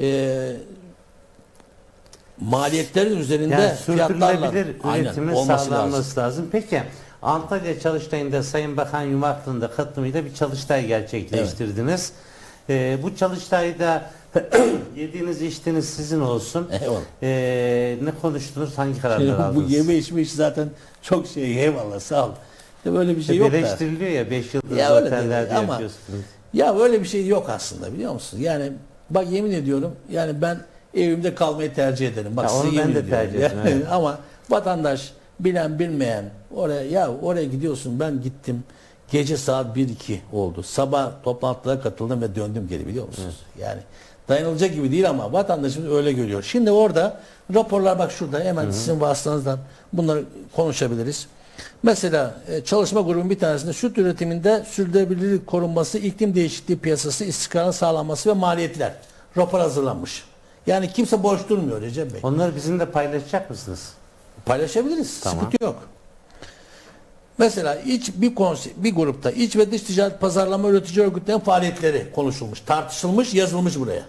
maliyetlerin üzerinde Yani fiyatlarla sürdürülebilir üretimin sağlanması lazım. Peki Antalya Çalıştayı'nda Sayın Bakan Yumaklı'nın da katılımıyla bir çalıştay gerçekleştirdiniz. Bu çalıştayda yediğiniz içtiğiniz sizin olsun. Eyvallah. Ne konuştunuz? Hangi kararlar Şimdi bu aldınız? yeme içme işi zaten çok şey, eyvallah sağ ol. İşte böyle bir şey yok da. Eleştiriliyor ya 5 yıldızlı Ya öyle otellerde değil ama yapıyorsunuz. ya öyle bir şey yok aslında, biliyor musun? Yani bak, yemin ediyorum, yani ben evimde kalmayı tercih ederim. Bak Ya size onu ben yemin de ediyorum. tercih ederim, Yani evet. ama vatandaş bilen bilmeyen oraya gidiyorsun, ben gittim. Gece saat 1-2 oldu. Sabah toplantılara katıldım ve döndüm geri, biliyor musunuz? Yani dayanılacak gibi değil ama vatandaşımız öyle görüyor. Şimdi orada raporlar bak şurada, hemen sizin vasıtanızdan bunları konuşabiliriz. Mesela çalışma grubunun bir tanesinde süt üretiminde sürdürülebilirlik korunması, iklim değişikliği piyasası, istikrarın sağlanması ve maliyetler rapor hazırlanmış. Yani kimse boş durmuyor Recep Bey. Onları bizimle paylaşacak mısınız? Paylaşabiliriz. Tamam. Sıkıntı yok. Mesela bir grupta iç ve dış ticaret pazarlama üretici örgütlerinin faaliyetleri konuşulmuş, tartışılmış, yazılmış buraya.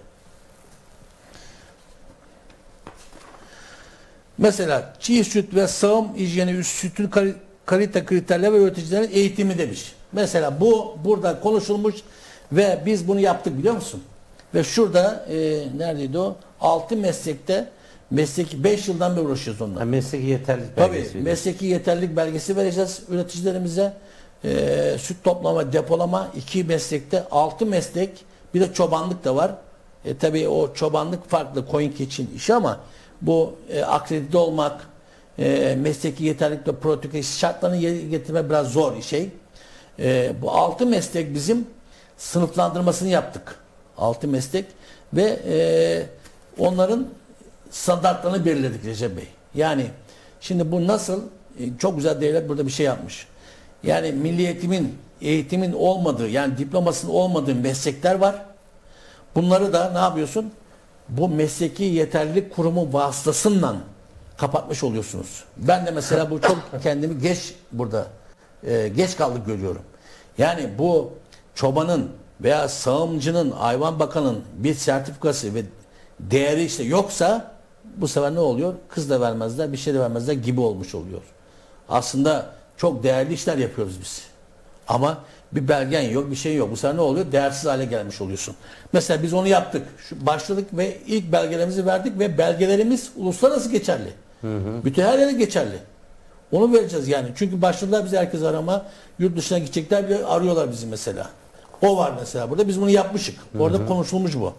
Mesela çiğ süt ve sağım hijyeni, sütün kalite kriterleri ve üreticilerin eğitimi demiş. Mesela bu burada konuşulmuş ve biz bunu yaptık, biliyor musun? Ve şurada neredeydi o? 6 meslekte mesleki 5 yıldan beri uğraşıyoruz onunla. Mesleki yeterlilik Tabii belgesi. mesleki yeterlilik belgesi vereceğiz üreticilerimize. Süt toplama, depolama 2 meslekte, 6 meslek, bir de çobanlık da var. Tabii o çobanlık farklı, koyun keçin işi ama bu akredite olmak, mesleki yeterlilik ve protokol şartlarını yerine getirme biraz zor şey. Bu 6 meslek bizim sınıflandırmasını yaptık. 6 meslek ve onların standartlarını belirledik Recep Bey. Yani şimdi bu nasıl? Çok güzel, devlet burada bir şey yapmış. Yani milli eğitimin olmadığı, yani diplomasının olmadığı meslekler var. Bunları da ne yapıyorsun? Bu mesleki yeterlilik kurumu vasıtasıyla kapatmış oluyorsunuz. Ben de mesela bu çok kendimi geç kaldık görüyorum. Yani bu çobanın veya sağımcının, hayvan bakanın bir sertifikası ve değeri işte yoksa bu sefer ne oluyor? Kız da vermezler, bir şey de vermezler gibi olmuş oluyor. Aslında çok değerli işler yapıyoruz biz. Ama bir belgen yok, bir şey yok. Bu sefer ne oluyor? Değersiz hale gelmiş oluyorsun. Mesela biz onu yaptık. Başladık ve ilk belgelerimizi verdik ve belgelerimiz uluslararası geçerli. Bütün her yere geçerli. Onu vereceğiz yani. Çünkü başladılar bizi herkes arama. Yurt dışına gidecekler bile arıyorlar bizi mesela. O var mesela burada. Biz bunu yapmışık. Orada konuşulmuş bu.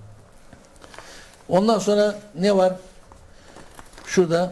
Ondan sonra ne var? Şurada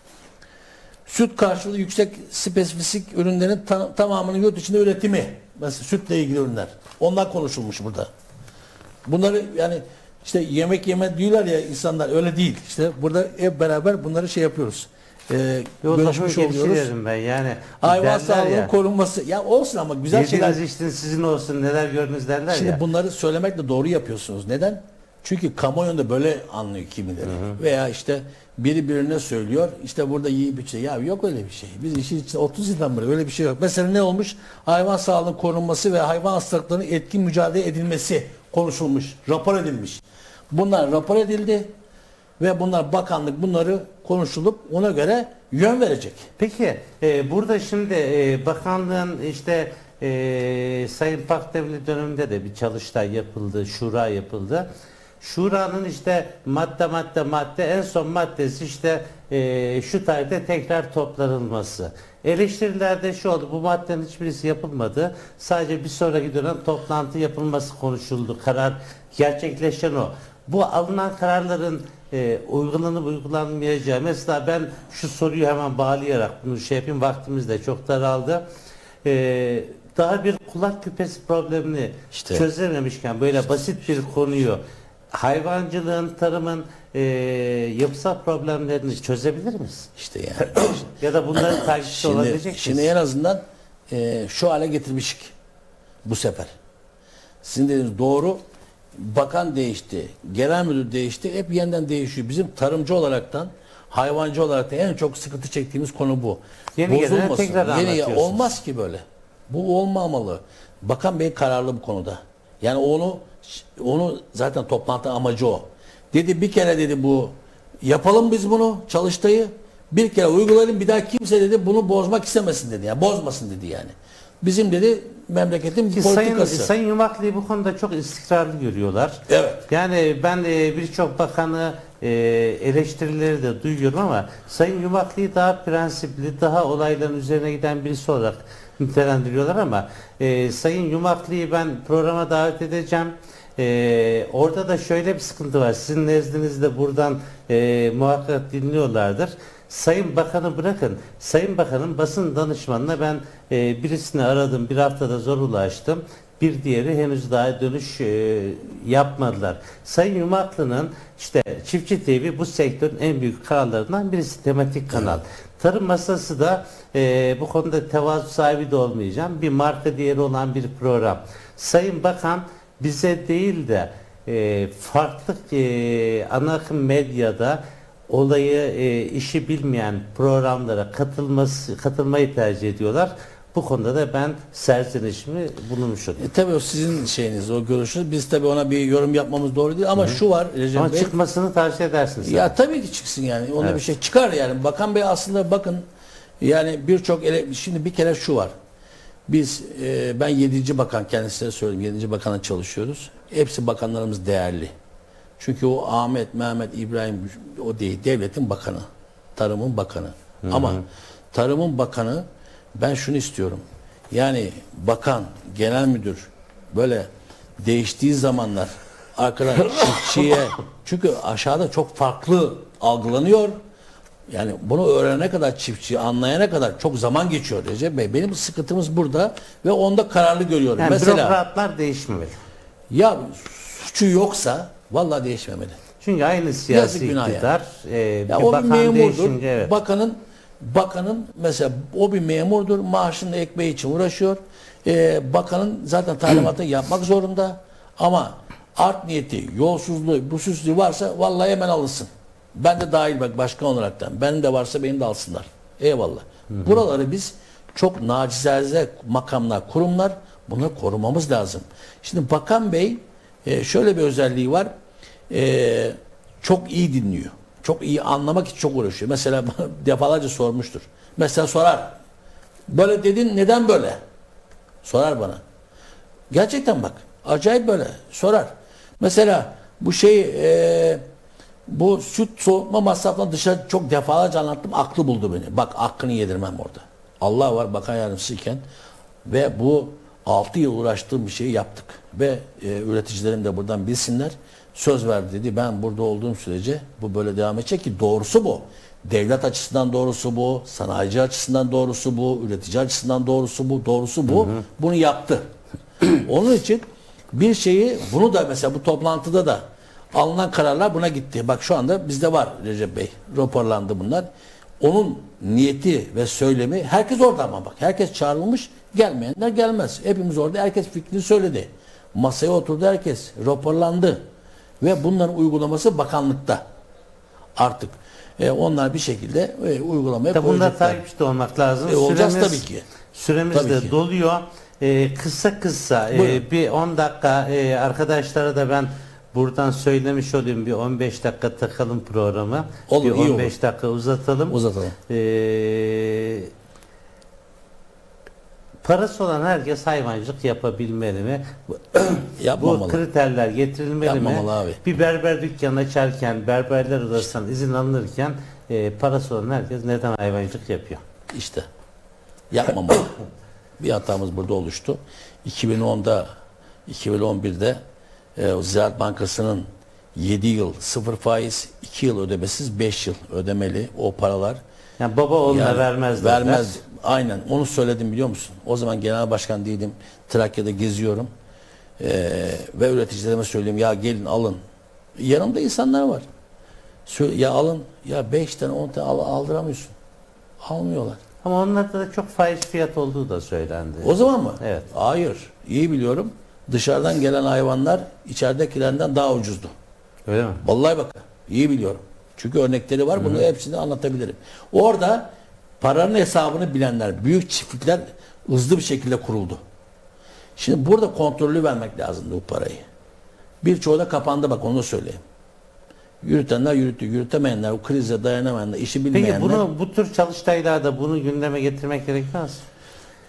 süt karşılığı yüksek spesifik ürünlerin tamamının yurt içinde üretimi. Mesela sütle ilgili ürünler. Onlar konuşulmuş burada. Bunları yani işte yemek yeme diyorlar ya insanlar, öyle değil. İşte burada hep beraber bunları şey yapıyoruz. Görüşmüş oluyoruz. Ben yani. Hayvan sağlığının korunması. Ya olsun ama güzel şeyler. Yediğiniz içtiğiniz sizin olsun, neler gördünüz derler Şimdi ya. bunları söylemekle doğru yapıyorsunuz. Neden? Çünkü kamuoyunda böyle anlıyor kimileri. Veya işte biri birine söylüyor. İşte burada iyi bir şey. Ya yok öyle bir şey. Biz işin içinde 30 yıldan beri öyle bir şey yok. Mesela ne olmuş? Hayvan sağlığının korunması ve hayvan hastalıklarının etkin mücadele edilmesi konuşulmuş. Rapor edilmiş. Bunlar rapor edildi ve bunlar bakanlık bunları konuşulup ona göre yön verecek. Peki burada şimdi bakanlığın işte Sayın Pakdevli döneminde de bir çalıştay yapıldı, şura yapıldı. Şuranın işte madde en son maddesi işte şu tarihte tekrar toplanılması. Eleştirilerde şu oldu, bu maddenin hiçbirisi yapılmadı. Sadece bir sonraki dönem toplantı yapılması konuşuldu. Karar gerçekleşen o. Bu alınan kararların uygulanıp uygulanmayacağı. Mesela ben şu soruyu hemen bağlayarak bunu şey yapayım, vaktimiz de çok daraldı. Daha bir kulak küpesi problemini çözememişken böyle basit bir konuyu, hayvancılığın, tarımın yapısal problemlerini çözebilir miyiz? İşte yani. Ya da bunların takipçisi olabilecek miyiz? Şimdi en azından şu hale getirmişik bu sefer. Sizin dediğiniz doğru. Bakan değişti, genel müdür değişti, hep yeniden değişiyor. Bizim tarımcı olaraktan, hayvancı olaraktan en çok sıkıntı çektiğimiz konu bu. Yeni gelene tekrar anlatıyorsunuz. Olmaz ki böyle. Bu olmamalı. Bakan Bey kararlı bu konuda. Yani onu zaten toplantı amacı o. Dedi bir kere dedi bu yapalım biz bunu çalıştayı. Bir kere uygulayalım, bir daha kimse dedi bunu bozmak istemesin dedi. Yani bozmasın dedi yani. Bizim dedi memleketin Ki politikası. Sayın Yumaklı'yı bu konuda çok istikrarlı görüyorlar. Evet. Yani ben birçok bakanı eleştirileri de duyuyorum ama Sayın Yumaklı'yı daha prensipli, daha olayların üzerine giden birisi olarak nitelendiriyorlar ama Sayın Yumaklı'yı ben programa davet edeceğim. Orada da şöyle bir sıkıntı var. Sizin nezdinizde buradan muhakkak dinliyorlardır. Sayın Bakan'ı bırakın. Sayın Bakan'ın basın danışmanına ben birisini aradım. Bir haftada zor ulaştım. Bir diğeri henüz daha dönüş yapmadılar. Sayın Yumaklı'nın işte Çiftçi TV bu sektörün en büyük kanallarından birisi, tematik kanal. Tarım Masası da bu konuda tevazu sahibi de olmayacağım. Bir marka değeri olan bir program. Sayın Bakan bize değil de farklı ana akım medyada olayı işi bilmeyen programlara katılmayı tercih ediyorlar. Bu konuda da ben serzenişimi bulunmuş oldum. Tabii o sizin şeyiniz, o görüşünüz. Biz tabii ona bir yorum yapmamız doğru değil ama şu var Recep Ama Bey. çıkmasını tavsiye edersiniz. Ya tabii ki çıksın yani. Onda Evet. bir şey çıkar yani. Bakan Bey aslında bakın yani şimdi bir kere şu var. Biz ben 7. bakan, kendisine söyleyeyim, 7. bakana çalışıyoruz. Hepsi bakanlarımız değerli. Çünkü o Ahmet, Mehmet, İbrahim o değil. Devletin bakanı. Tarımın bakanı. Ama tarımın bakanı, ben şunu istiyorum. Yani bakan, genel müdür böyle değiştiği zamanlar arkadan çiftçiye, çünkü aşağıda çok farklı algılanıyor. Yani bunu öğrenene kadar, çiftçi anlayana kadar çok zaman geçiyor Recep Bey. Benim sıkıntımız burada ve onda kararlı görüyorum. Yani mesela bürokratlar değişmemeli. ya suçu yoksa vallahi değişmemeli. Çünkü aynı siyasi Yazık, günah iktidar Ya bir o bir bakan memurdur. değişince evet. Bakanın mesela o bir memurdur. Maaşını ekmeği için uğraşıyor. Bakanın zaten talimatını yapmak zorunda. Ama art niyeti, yolsuzluğu, busuzluğu varsa vallahi hemen alınsın. Ben de dahil bak başkan olaraktan. Benim de varsa beni de alsınlar. Eyvallah. Buraları biz çok nacizane makamlar, kurumlar, bunları korumamız lazım. Şimdi Bakan Bey şöyle bir özelliği var. Çok iyi dinliyor. Çok iyi anlamak için çok uğraşıyor. Mesela defalarca sormuştur. Mesela sorar. Böyle dedin, neden böyle? Sorar bana. Gerçekten bak. Acayip böyle. Sorar. Mesela bu bu süt soğutma masrafından dışarı çok defalarca anlattım. Aklı buldu beni. Bak hakkını yedirmem orada. Allah var bakan yardımcısıyken ve bu 6 yıl uğraştığım bir şeyi yaptık. Ve üreticilerim de buradan bilsinler. Söz verdi dedi. Ben burada olduğum sürece bu böyle devam edecek ki doğrusu bu. Devlet açısından doğrusu bu. Sanayici açısından doğrusu bu. Üretici açısından doğrusu bu. Doğrusu bu. Bunu yaptı. Onun için bir şeyi, bunu da mesela bu toplantıda da alınan kararlar buna gitti. Bak şu anda bizde var Recep Bey. Raporlandı bunlar. Onun niyeti ve söylemi, herkes orada ama bak. Herkes çağrılmış, gelmeyenler gelmez. Hepimiz orada, herkes fikrini söyledi. Masaya oturdu herkes. Raporlandı. Ve bunların uygulaması bakanlıkta. Artık onlar bir şekilde uygulamaya Tabii bunlar koyacaklar. takipçi olmak lazım. Olacağız tabii ki. Süremiz Tabii de ki. doluyor. Kısa bir 10 dakika arkadaşlara da ben buradan söylemiş olayım, bir 15 dakika takalım programı. Olur, bir iyi 15 olur. dakika uzatalım. Uzatalım. Parası olan herkes hayvancılık yapabilmeli mi? Bu Yapmamalı. kriterler getirilmeli mi? Yapmamalı abi. Bir berber dükkanı açarken, berberler odasından izin alınırken parası olan herkes neden hayvancılık yapıyor? İşte yapmamalı. Bir hatamız burada oluştu. 2010'da 2011'de Ziraat Bankası'nın 7 yıl 0 faiz, 2 yıl ödemesiz, 5 yıl ödemeli o paralar. Yani baba oğluna Yani vermez. Vermez. Aynen. Onu söyledim biliyor musun? O zaman genel başkan değilim. Trakya'da geziyorum. Ve üreticilerime söyleyeyim, ya gelin alın. Yanımda insanlar var. Ya alın. Ya 5 tane 10 tane aldıramıyorsun. Almıyorlar. Ama onlarda da çok faiz fiyat olduğu da söylendi. O zaman mı? Evet. Hayır. İyi biliyorum. Dışarıdan gelen hayvanlar içeridekilerinden daha ucuzdu. Öyle mi? Vallahi bak. İyi biliyorum. Çünkü örnekleri var. Bunu hepsini anlatabilirim. Orada paranın hesabını bilenler, büyük çiftlikler hızlı bir şekilde kuruldu. Şimdi burada kontrollü vermek lazımdı bu parayı. Birçoğu da kapandı, bak onu da söyleyeyim. Yürütenler yürüttü, yürütemeyenler, o krize dayanamayanlar, işi bilmeyenler. Peki bu tür çalıştaylarda bunu gündeme getirmek gerekmez.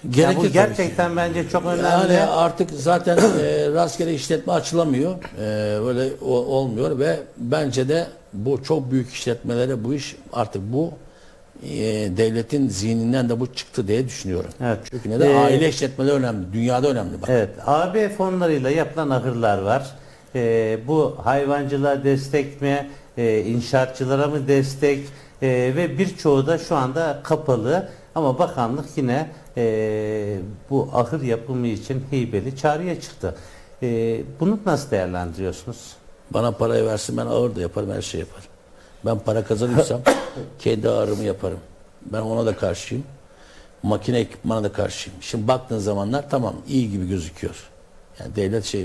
Gerekir bu tabii ki. gerçekten bence çok önemli. Yani artık zaten rastgele işletme açılamıyor. Öyle olmuyor ve bence de bu çok büyük işletmelere bu iş artık bu devletin zihninden de bu çıktı diye düşünüyorum. Evet. Çünkü neden? Aile işletmeleri önemli. Dünyada önemli. Bak. Evet, AB fonlarıyla yapılan ahırlar var. Bu hayvancılığa destek mi, inşaatçılara mı destek ve birçoğu da şu anda kapalı. Ama bakanlık yine bu ahır yapımı için hibeli çağrıya çıktı. Bunu nasıl değerlendiriyorsunuz? Bana parayı versin, ben ağır da yaparım, her şey yaparım. Ben para kazanırsam kendi ağrımı yaparım. Ben ona da karşıyım. Makine ekipmana da karşıyım. Şimdi baktığın zamanlar tamam iyi gibi gözüküyor. Yani devlet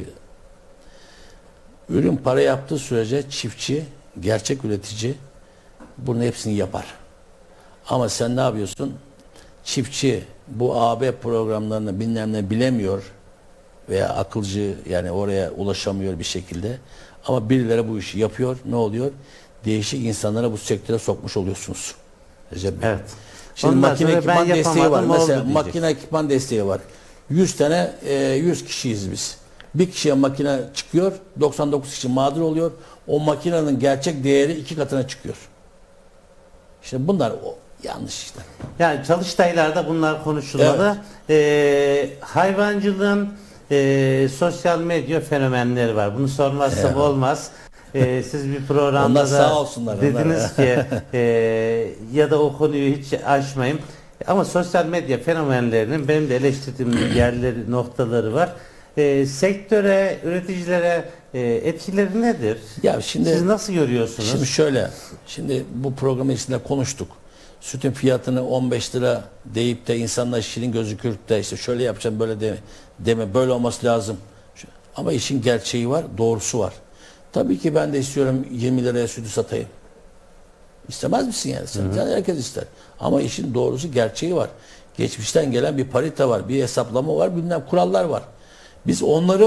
ürün para yaptığı sürece çiftçi, gerçek üretici bunun hepsini yapar. Ama sen ne yapıyorsun? Çiftçi bu AB programlarını bilmem ne bilemiyor veya akılcı yani oraya ulaşamıyor bir şekilde. Ama birileri bu işi yapıyor. Ne oluyor? Değişik insanlara bu sektöre sokmuş oluyorsunuz. Recep Bey. Evet. Şimdi Ondan makine sonra ekipman ben desteği var. yapamadım, oldu Mesela diyecek. makine ekipman desteği var. 100 tane 100 kişiyiz biz. Bir kişiye makine çıkıyor. 99 kişi mağdur oluyor. O makinenin gerçek değeri 2 katına çıkıyor. İşte bunlar yanlış işte. Yani Çalıştay'larda bunlar konuşulmalı. Hayvancılığın sosyal medya fenomenleri var. Bunu sormazsam olmaz. Siz bir programda Onlar da sağ olsunlar, dediniz ki ya da o konuyu hiç açmayayım. Ama sosyal medya fenomenlerinin benim de eleştirdiğim yerleri, noktaları var. Sektöre, üreticilere etkileri nedir? Ya şimdi Siz nasıl görüyorsunuz? Şimdi şöyle, şimdi bu programın içinde konuştuk. Sütün fiyatını 15 lira deyip de insanlar şirin gözükürüp de işte şöyle yapacağım böyle deme böyle olması lazım. Ama işin gerçeği var, doğrusu var. Tabii ki ben de istiyorum 20 liraya sütü satayım. İstemez misin yani sen? Yani herkes ister. Ama işin doğrusu gerçeği var. Geçmişten gelen bir parite var, bir hesaplama var, bilmem kurallar var. Biz onları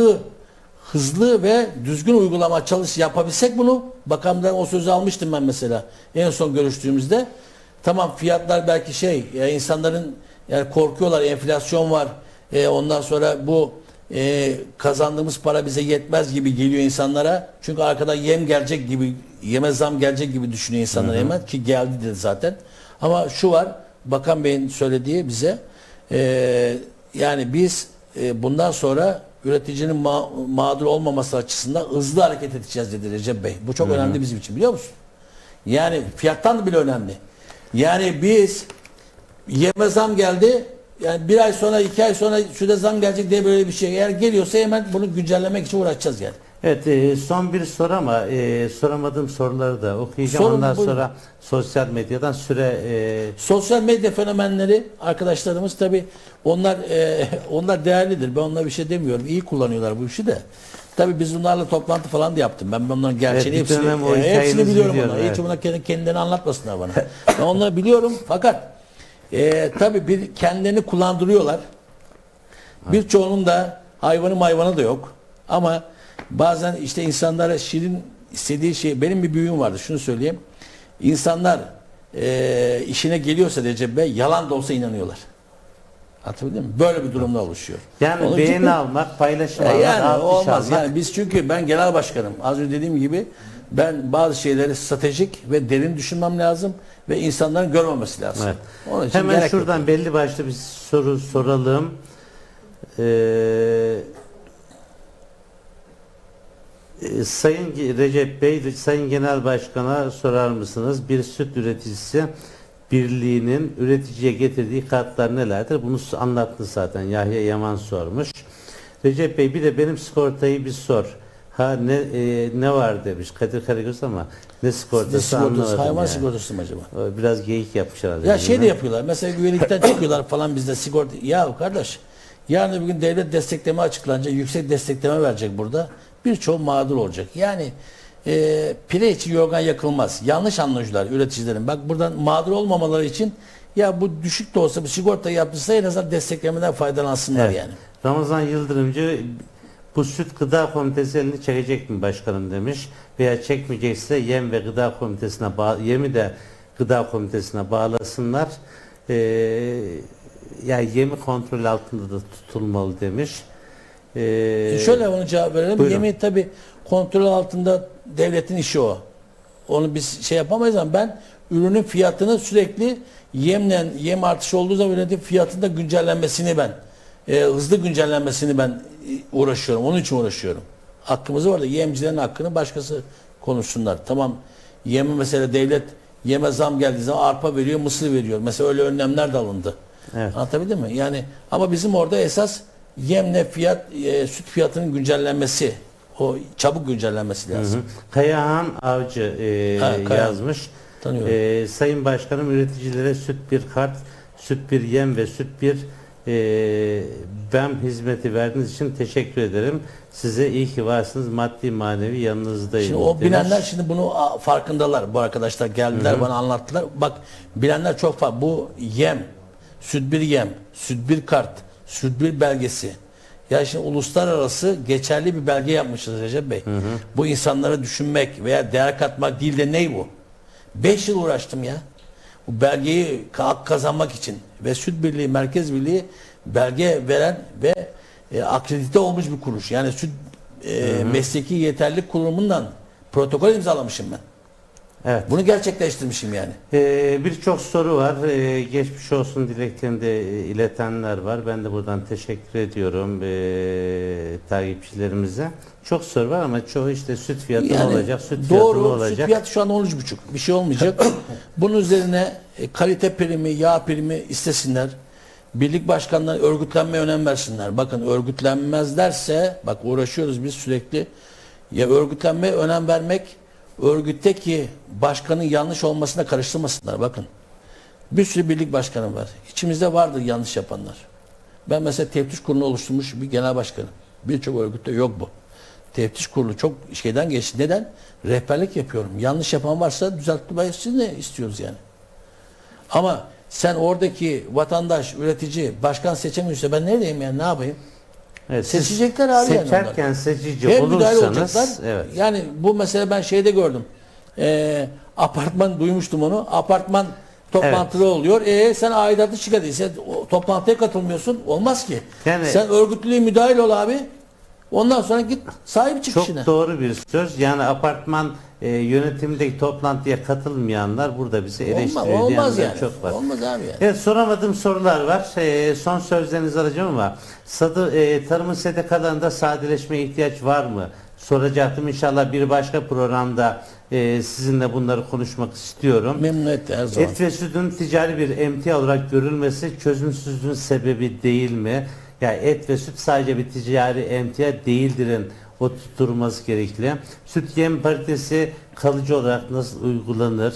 hızlı ve düzgün uygulama yapabilsek bunu. Bakandan o sözü almıştım ben mesela. En son görüştüğümüzde. Tamam fiyatlar belki insanların yani korkuyorlar, enflasyon var. Ondan sonra bu kazandığımız para bize yetmez gibi geliyor insanlara. Çünkü arkadan yeme zam gelecek gibi düşünüyor insanlar hemen ki geldi de zaten. Ama şu var, Bakan Bey'in söylediği bize yani biz bundan sonra üreticinin mağdur olmaması açısından hızlı hareket edeceğiz dedi Recep Bey. Bu çok önemli bizim için biliyor musun? Yani fiyattan da bile önemli. Yani biz yeme zam geldi. Yani bir ay sonra 2 ay sonra şurada zam gelecek diye böyle bir şey. Eğer geliyorsa hemen bunu güncellemek için uğraşacağız yani. Evet son bir soru ama soramadığım soruları da okuyacağım. Sorun, ondan buyurun. sonra sosyal medyadan Sosyal medya fenomenleri arkadaşlarımız tabi onlar değerlidir. Ben onlara bir şey demiyorum. İyi kullanıyorlar bu işi de. Tabi biz bunlarla toplantı falan da yaptım. Ben onların gerçeğini Evet, bir dönem o hepsini hikayenizi biliyorum. biliyorum, Hiç evet. buna kendilerini anlatmasınlar bana. Ben onları biliyorum fakat tabi kendilerini kullandırıyorlar. Birçoğunun da hayvanı da yok. Ama bazen işte insanlara şirin istediği şey, benim bir büyüğüm vardı şunu söyleyeyim. İnsanlar işine geliyorsa Recep Bey yalan da olsa inanıyorlar. Anlatabildim mi? Böyle bir durumda oluşuyor. yani Onun beğeni için- almak, paylaşım almak, yani alkış olmaz. almak. Yani biz çünkü ben genel başkanım. Az önce dediğim gibi ben bazı şeyleri stratejik ve derin düşünmem lazım ve insanların görmemesi lazım. Evet. Onun için Hemen gerek şuradan yok. belli başlı bir soru soralım. Sayın Recep Bey, Sayın Genel Başkan'a sorar mısınız? Bir süt üreticisi birliğinin üreticiye getirdiği katkılar nelerdir? Bunu anlattı zaten. Yahya Yaman sormuş. Recep Bey bir de benim sigortayı bir sor. Ne var demiş Kadir Karagöz ama ne sigortası anlamadım. Hayvan yani. sigortası mı acaba? Biraz geyik yapmış herhalde. Ya bizimle. de yapıyorlar. Mesela güvenlikten çıkıyorlar falan bizde sigorta. Ya kardeş yarın bir gün devlet destekleme açıklanacak. Yüksek destekleme verecek burada. Birçoğu mağdur olacak. Yani pire için yorgan yakılmaz. Yanlış anlayıcılar üreticilerin. Bak buradan mağdur olmamaları için ya bu düşük de olsa bir sigorta yapılsa en azından desteklemeden faydalansınlar Evet. yani. Ramazan Yıldırımcı bu süt gıda komitesi elini çekecek mi başkanım demiş veya çekmeyecekse yem ve gıda komitesine yemi de gıda komitesine bağlasınlar. yani yemi kontrol altında da tutulmalı demiş. Şöyle ona cevap verelim. Buyurun. Yemi tabi kontrol altında, devletin işi o. Onu biz şey yapamayız ama ben ürünün fiyatını sürekli yem artışı olduğu zaman ürünün fiyatında güncellenmesini ben hızlı güncellenmesini ben uğraşıyorum. Onun için uğraşıyorum. Hakkımız var da yemcilerin hakkını başkası konuşsunlar. Tamam, yemi mesela devlet yeme zam geldiği zaman arpa veriyor, mısır veriyor. Mesela öyle önlemler de alındı. Evet. Anlatabildim mi? Yani ama bizim orada esas yemle süt fiyatının güncellenmesi, o çabuk güncellenmesi lazım. Kayahan Avcı Kayahan. yazmış. Tanıyorum. Sayın Başkanım, üreticilere süt bir kart, süt bir yem ve süt bir BEM hizmeti verdiğiniz için teşekkür ederim. Size iyi ki varsınız. Maddi manevi yanınızdayım. Şimdi o demiş. bilenler şimdi bunu farkındalar. Bu arkadaşlar geldiler, bana anlattılar. Bak, bilenler çok farklı. Bu yem, süt bir yem, süt bir kart, süt bir belgesi. Ya şimdi uluslararası geçerli bir belge yapmışız Recep Bey. Bu insanlara düşünmek veya değer katmak değil de ney bu? 5 yıl uğraştım ya. Bu belgeyi kazanmak için ve Süt Birliği, Merkez Birliği belge veren ve akredite olmuş bir kuruluş. Yani süt mesleki yeterlilik kurumundan protokol imzalamışım ben. Evet. Bunu gerçekleştirmişim yani. Birçok soru var. Geçmiş olsun dileklerini de iletenler var. Ben de buradan teşekkür ediyorum takipçilerimize. Çok soru var ama çoğu işte süt fiyatı ne Yani olacak, süt fiyatı ne doğru, olacak. süt fiyatı şu an 13,5. Bir şey olmayacak. Bunun üzerine kalite primi, yağ primi istesinler. Birlik başkanları örgütlenmeye önem versinler. Bakın, örgütlenmezlerse, bak uğraşıyoruz biz sürekli. Ya örgütlenmeye önem vermek, örgütteki başkanın yanlış olmasına karıştırmasınlar. Bakın, bir sürü birlik başkanı var. İçimizde vardır yanlış yapanlar. Ben mesela teftiş kurulu oluşturmuş bir genel başkanım. Birçok örgütte yok bu. Teftiş kurulu çok şeyden geçti. Neden? Rehberlik yapıyorum. Yanlış yapan varsa düzeltmeyi siz ne istiyoruz yani. Ama sen oradaki vatandaş, üretici, başkan seçemiyorsa ben neredeyim yani, ne yapayım? Evet, Seçecekler abi yani seçerken onlar. seçici Hem müdahale olursanız, olacaklar. evet. Yani bu mesela ben şeyde gördüm. Apartman, duymuştum onu. Apartman toplantıları oluyor. Sen aidatı şikayet ediyorsun. Sen toplantıya katılmıyorsun. Olmaz ki. Yani, sen örgütlülüğe müdahil ol abi. Ondan sonra git sahip çık çok işine. doğru bir söz. Yani apartman yönetimindeki toplantıya katılmayanlar burada bizi eleştiriyor. Olmaz diyenler yani. çok var. Olmaz abi yani. Evet, soramadığım sorular var. Son sözlerinizi alacağım ama tarımın STK'larında sadeleşmeye ihtiyaç var mı? Soracaktım. İnşallah bir başka programda sizinle bunları konuşmak istiyorum. Memnuniyetle her zaman. Et ve sütün ticari bir emtia olarak görülmesi çözümsüzlüğün sebebi değil mi? Yani et ve süt sadece bir ticari emtia değildirin. O tutturulması gerekli. Süt yem paritesi kalıcı olarak nasıl uygulanır?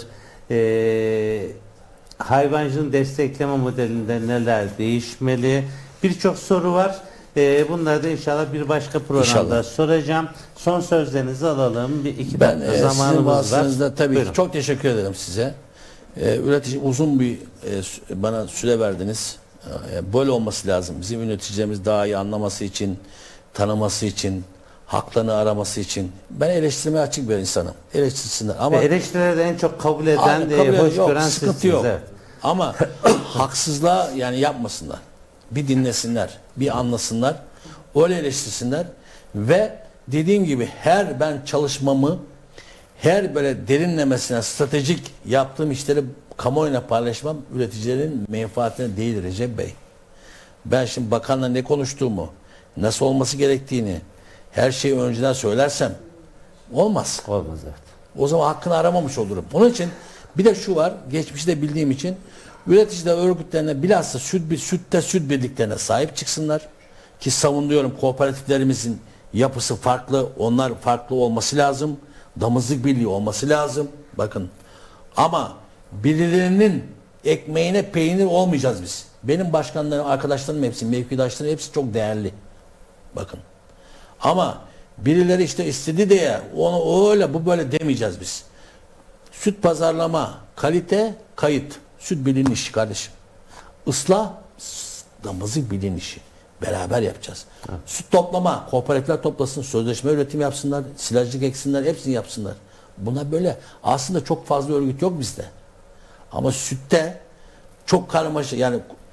Hayvancılığın destekleme modelinde neler değişmeli? Birçok soru var. Bunları da inşallah bir başka programda İnşallah soracağım. Son sözlerinizi alalım. Bir iki Ben dakika sizin zamanımız var. vasıtanızda tabii Buyurun. çok teşekkür ederim size. Üretici uzun bir bana süre verdiniz. Böyle olması lazım. Bizim yöneticilerimiz daha iyi anlaması için, tanıması için, haklarını araması için. Ben eleştirmeye açık bir insanım. Eleştirsinler. Ama Eleştirileri de en çok kabul eden, hoş yok, gören sıkıntı sizsiniz. yok. Evet. Ama haksızlığa yani yapmasınlar. Bir dinlesinler, bir anlasınlar, öyle eleştirsinler ve dediğim gibi ben çalışmamı her böyle derinlemesine stratejik yaptığım işleri kamuoyuna paylaşmam üreticilerin menfaatine değil Recep Bey. Ben şimdi bakanla ne konuştuğumu, nasıl olması gerektiğini her şeyi önceden söylersem olmaz. Olmaz, evet. O zaman hakkını aramamış olurum. Onun için bir de şu var, geçmişte bildiğim için üreticiler örgütlerine bilhassa süt birliklerine sahip çıksınlar. Ki savunuyorum, kooperatiflerimizin yapısı farklı, onlar farklı olması lazım. Damızlık birliği olması lazım. Bakın, ama birilerinin ekmeğine peynir olmayacağız biz. Benim başkanlarım, arkadaşlarım hepsi, mevkidaşlarım hepsi çok değerli. Bakın. Ama birileri işte istedi diye onu öyle bu böyle demeyeceğiz biz. Süt pazarlama, kalite, kayıt. Süt birliğinin işi kardeşim. Islah, damızlık birliğinin işi. Beraber yapacağız. Evet. Süt toplama, kooperatifler toplasın, sözleşme üretim yapsınlar, silajlık eksinler, hepsini yapsınlar. Buna böyle aslında çok fazla örgüt yok bizde. Ama sütte çok karmaşık, yani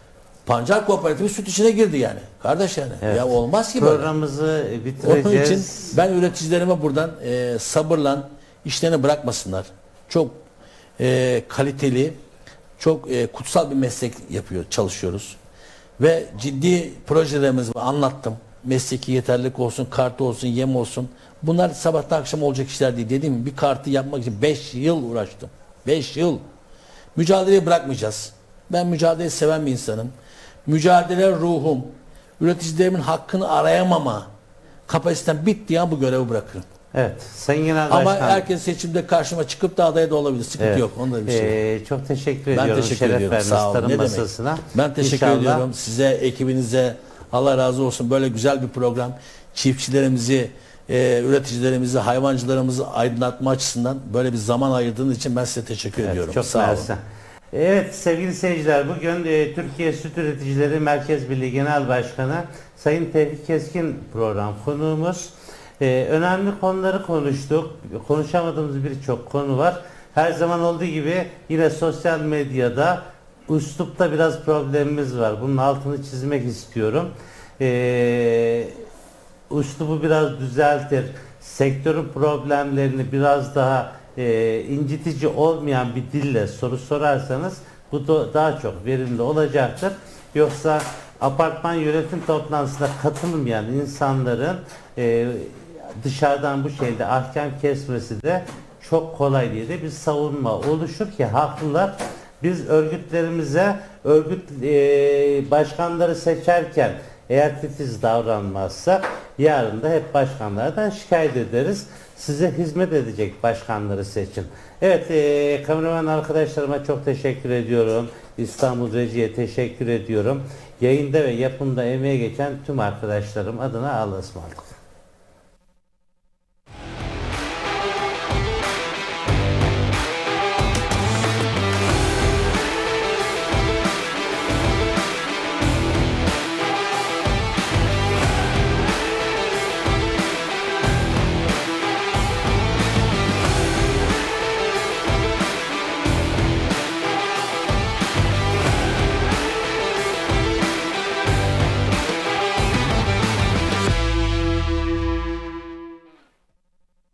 Pancar Kooperatifi süt işine girdi yani. Kardeş yani. Evet. Ya olmaz ki böyle. Programımızı Onun bitireceğiz. için ben üreticilerime buradan sabırla işlerini bırakmasınlar. Çok kaliteli, çok kutsal bir meslek çalışıyoruz. Ve ciddi projelerimiz var, anlattım. Mesleki yeterlilik olsun, kartı olsun, yem olsun. Bunlar sabahtan akşam olacak işler değil. Dediğim gibi bir kartı yapmak için 5 yıl uğraştım. 5 yıl. Mücadeleyi bırakmayacağız. Ben mücadeleyi seven bir insanım. Mücadele ruhum. Üreticilerimin hakkını arayamama kapasitem bittiği an bu görevi bırakırım. Evet. Sayın Genel Ama Başkan. herkes seçimde karşıma çıkıp da aday da olabilir. Sıkıntı Evet. yok. Onda bir şey. Çok teşekkür Ben ediyorum. teşekkür Şeref ediyorum. verdiniz Sağ olun. tarım Ne demek? masasına. Ben teşekkür İnşallah. ediyorum. Size, ekibinize Allah razı olsun. Böyle güzel bir program. Çiftçilerimizi, üreticilerimizi, hayvancılarımızı aydınlatma açısından böyle bir zaman ayırdığınız için ben size teşekkür ediyorum. Çok Sağ olun. mersi. Evet sevgili seyirciler, bugün Türkiye Süt Üreticileri Merkez Birliği Genel Başkanı Sayın Tevfik Keskin program konuğumuz. Önemli konuları konuştuk. Konuşamadığımız birçok konu var. Her zaman olduğu gibi yine sosyal medyada üslupta biraz problemimiz var. Bunun altını çizmek istiyorum. Üslubu biraz düzeltir. Sektörün problemlerini biraz daha incitici olmayan bir dille soru sorarsanız bu da daha çok verimli olacaktır. Yoksa apartman yönetim toplantısına katılmayan insanların dışarıdan bu şeyde ahkam kesmesi de çok kolay diye de bir savunma oluşur ki haklılar. Biz örgütlerimize başkanları seçerken eğer titiz davranmazsak yarın da hep başkanlardan şikayet ederiz. Size hizmet edecek başkanları seçin. Evet, kameraman arkadaşlarıma çok teşekkür ediyorum. İstanbul Reji'ye teşekkür ediyorum. Yayında ve yapımda emeği geçen tüm arkadaşlarım adına Allah'a ısmarladık.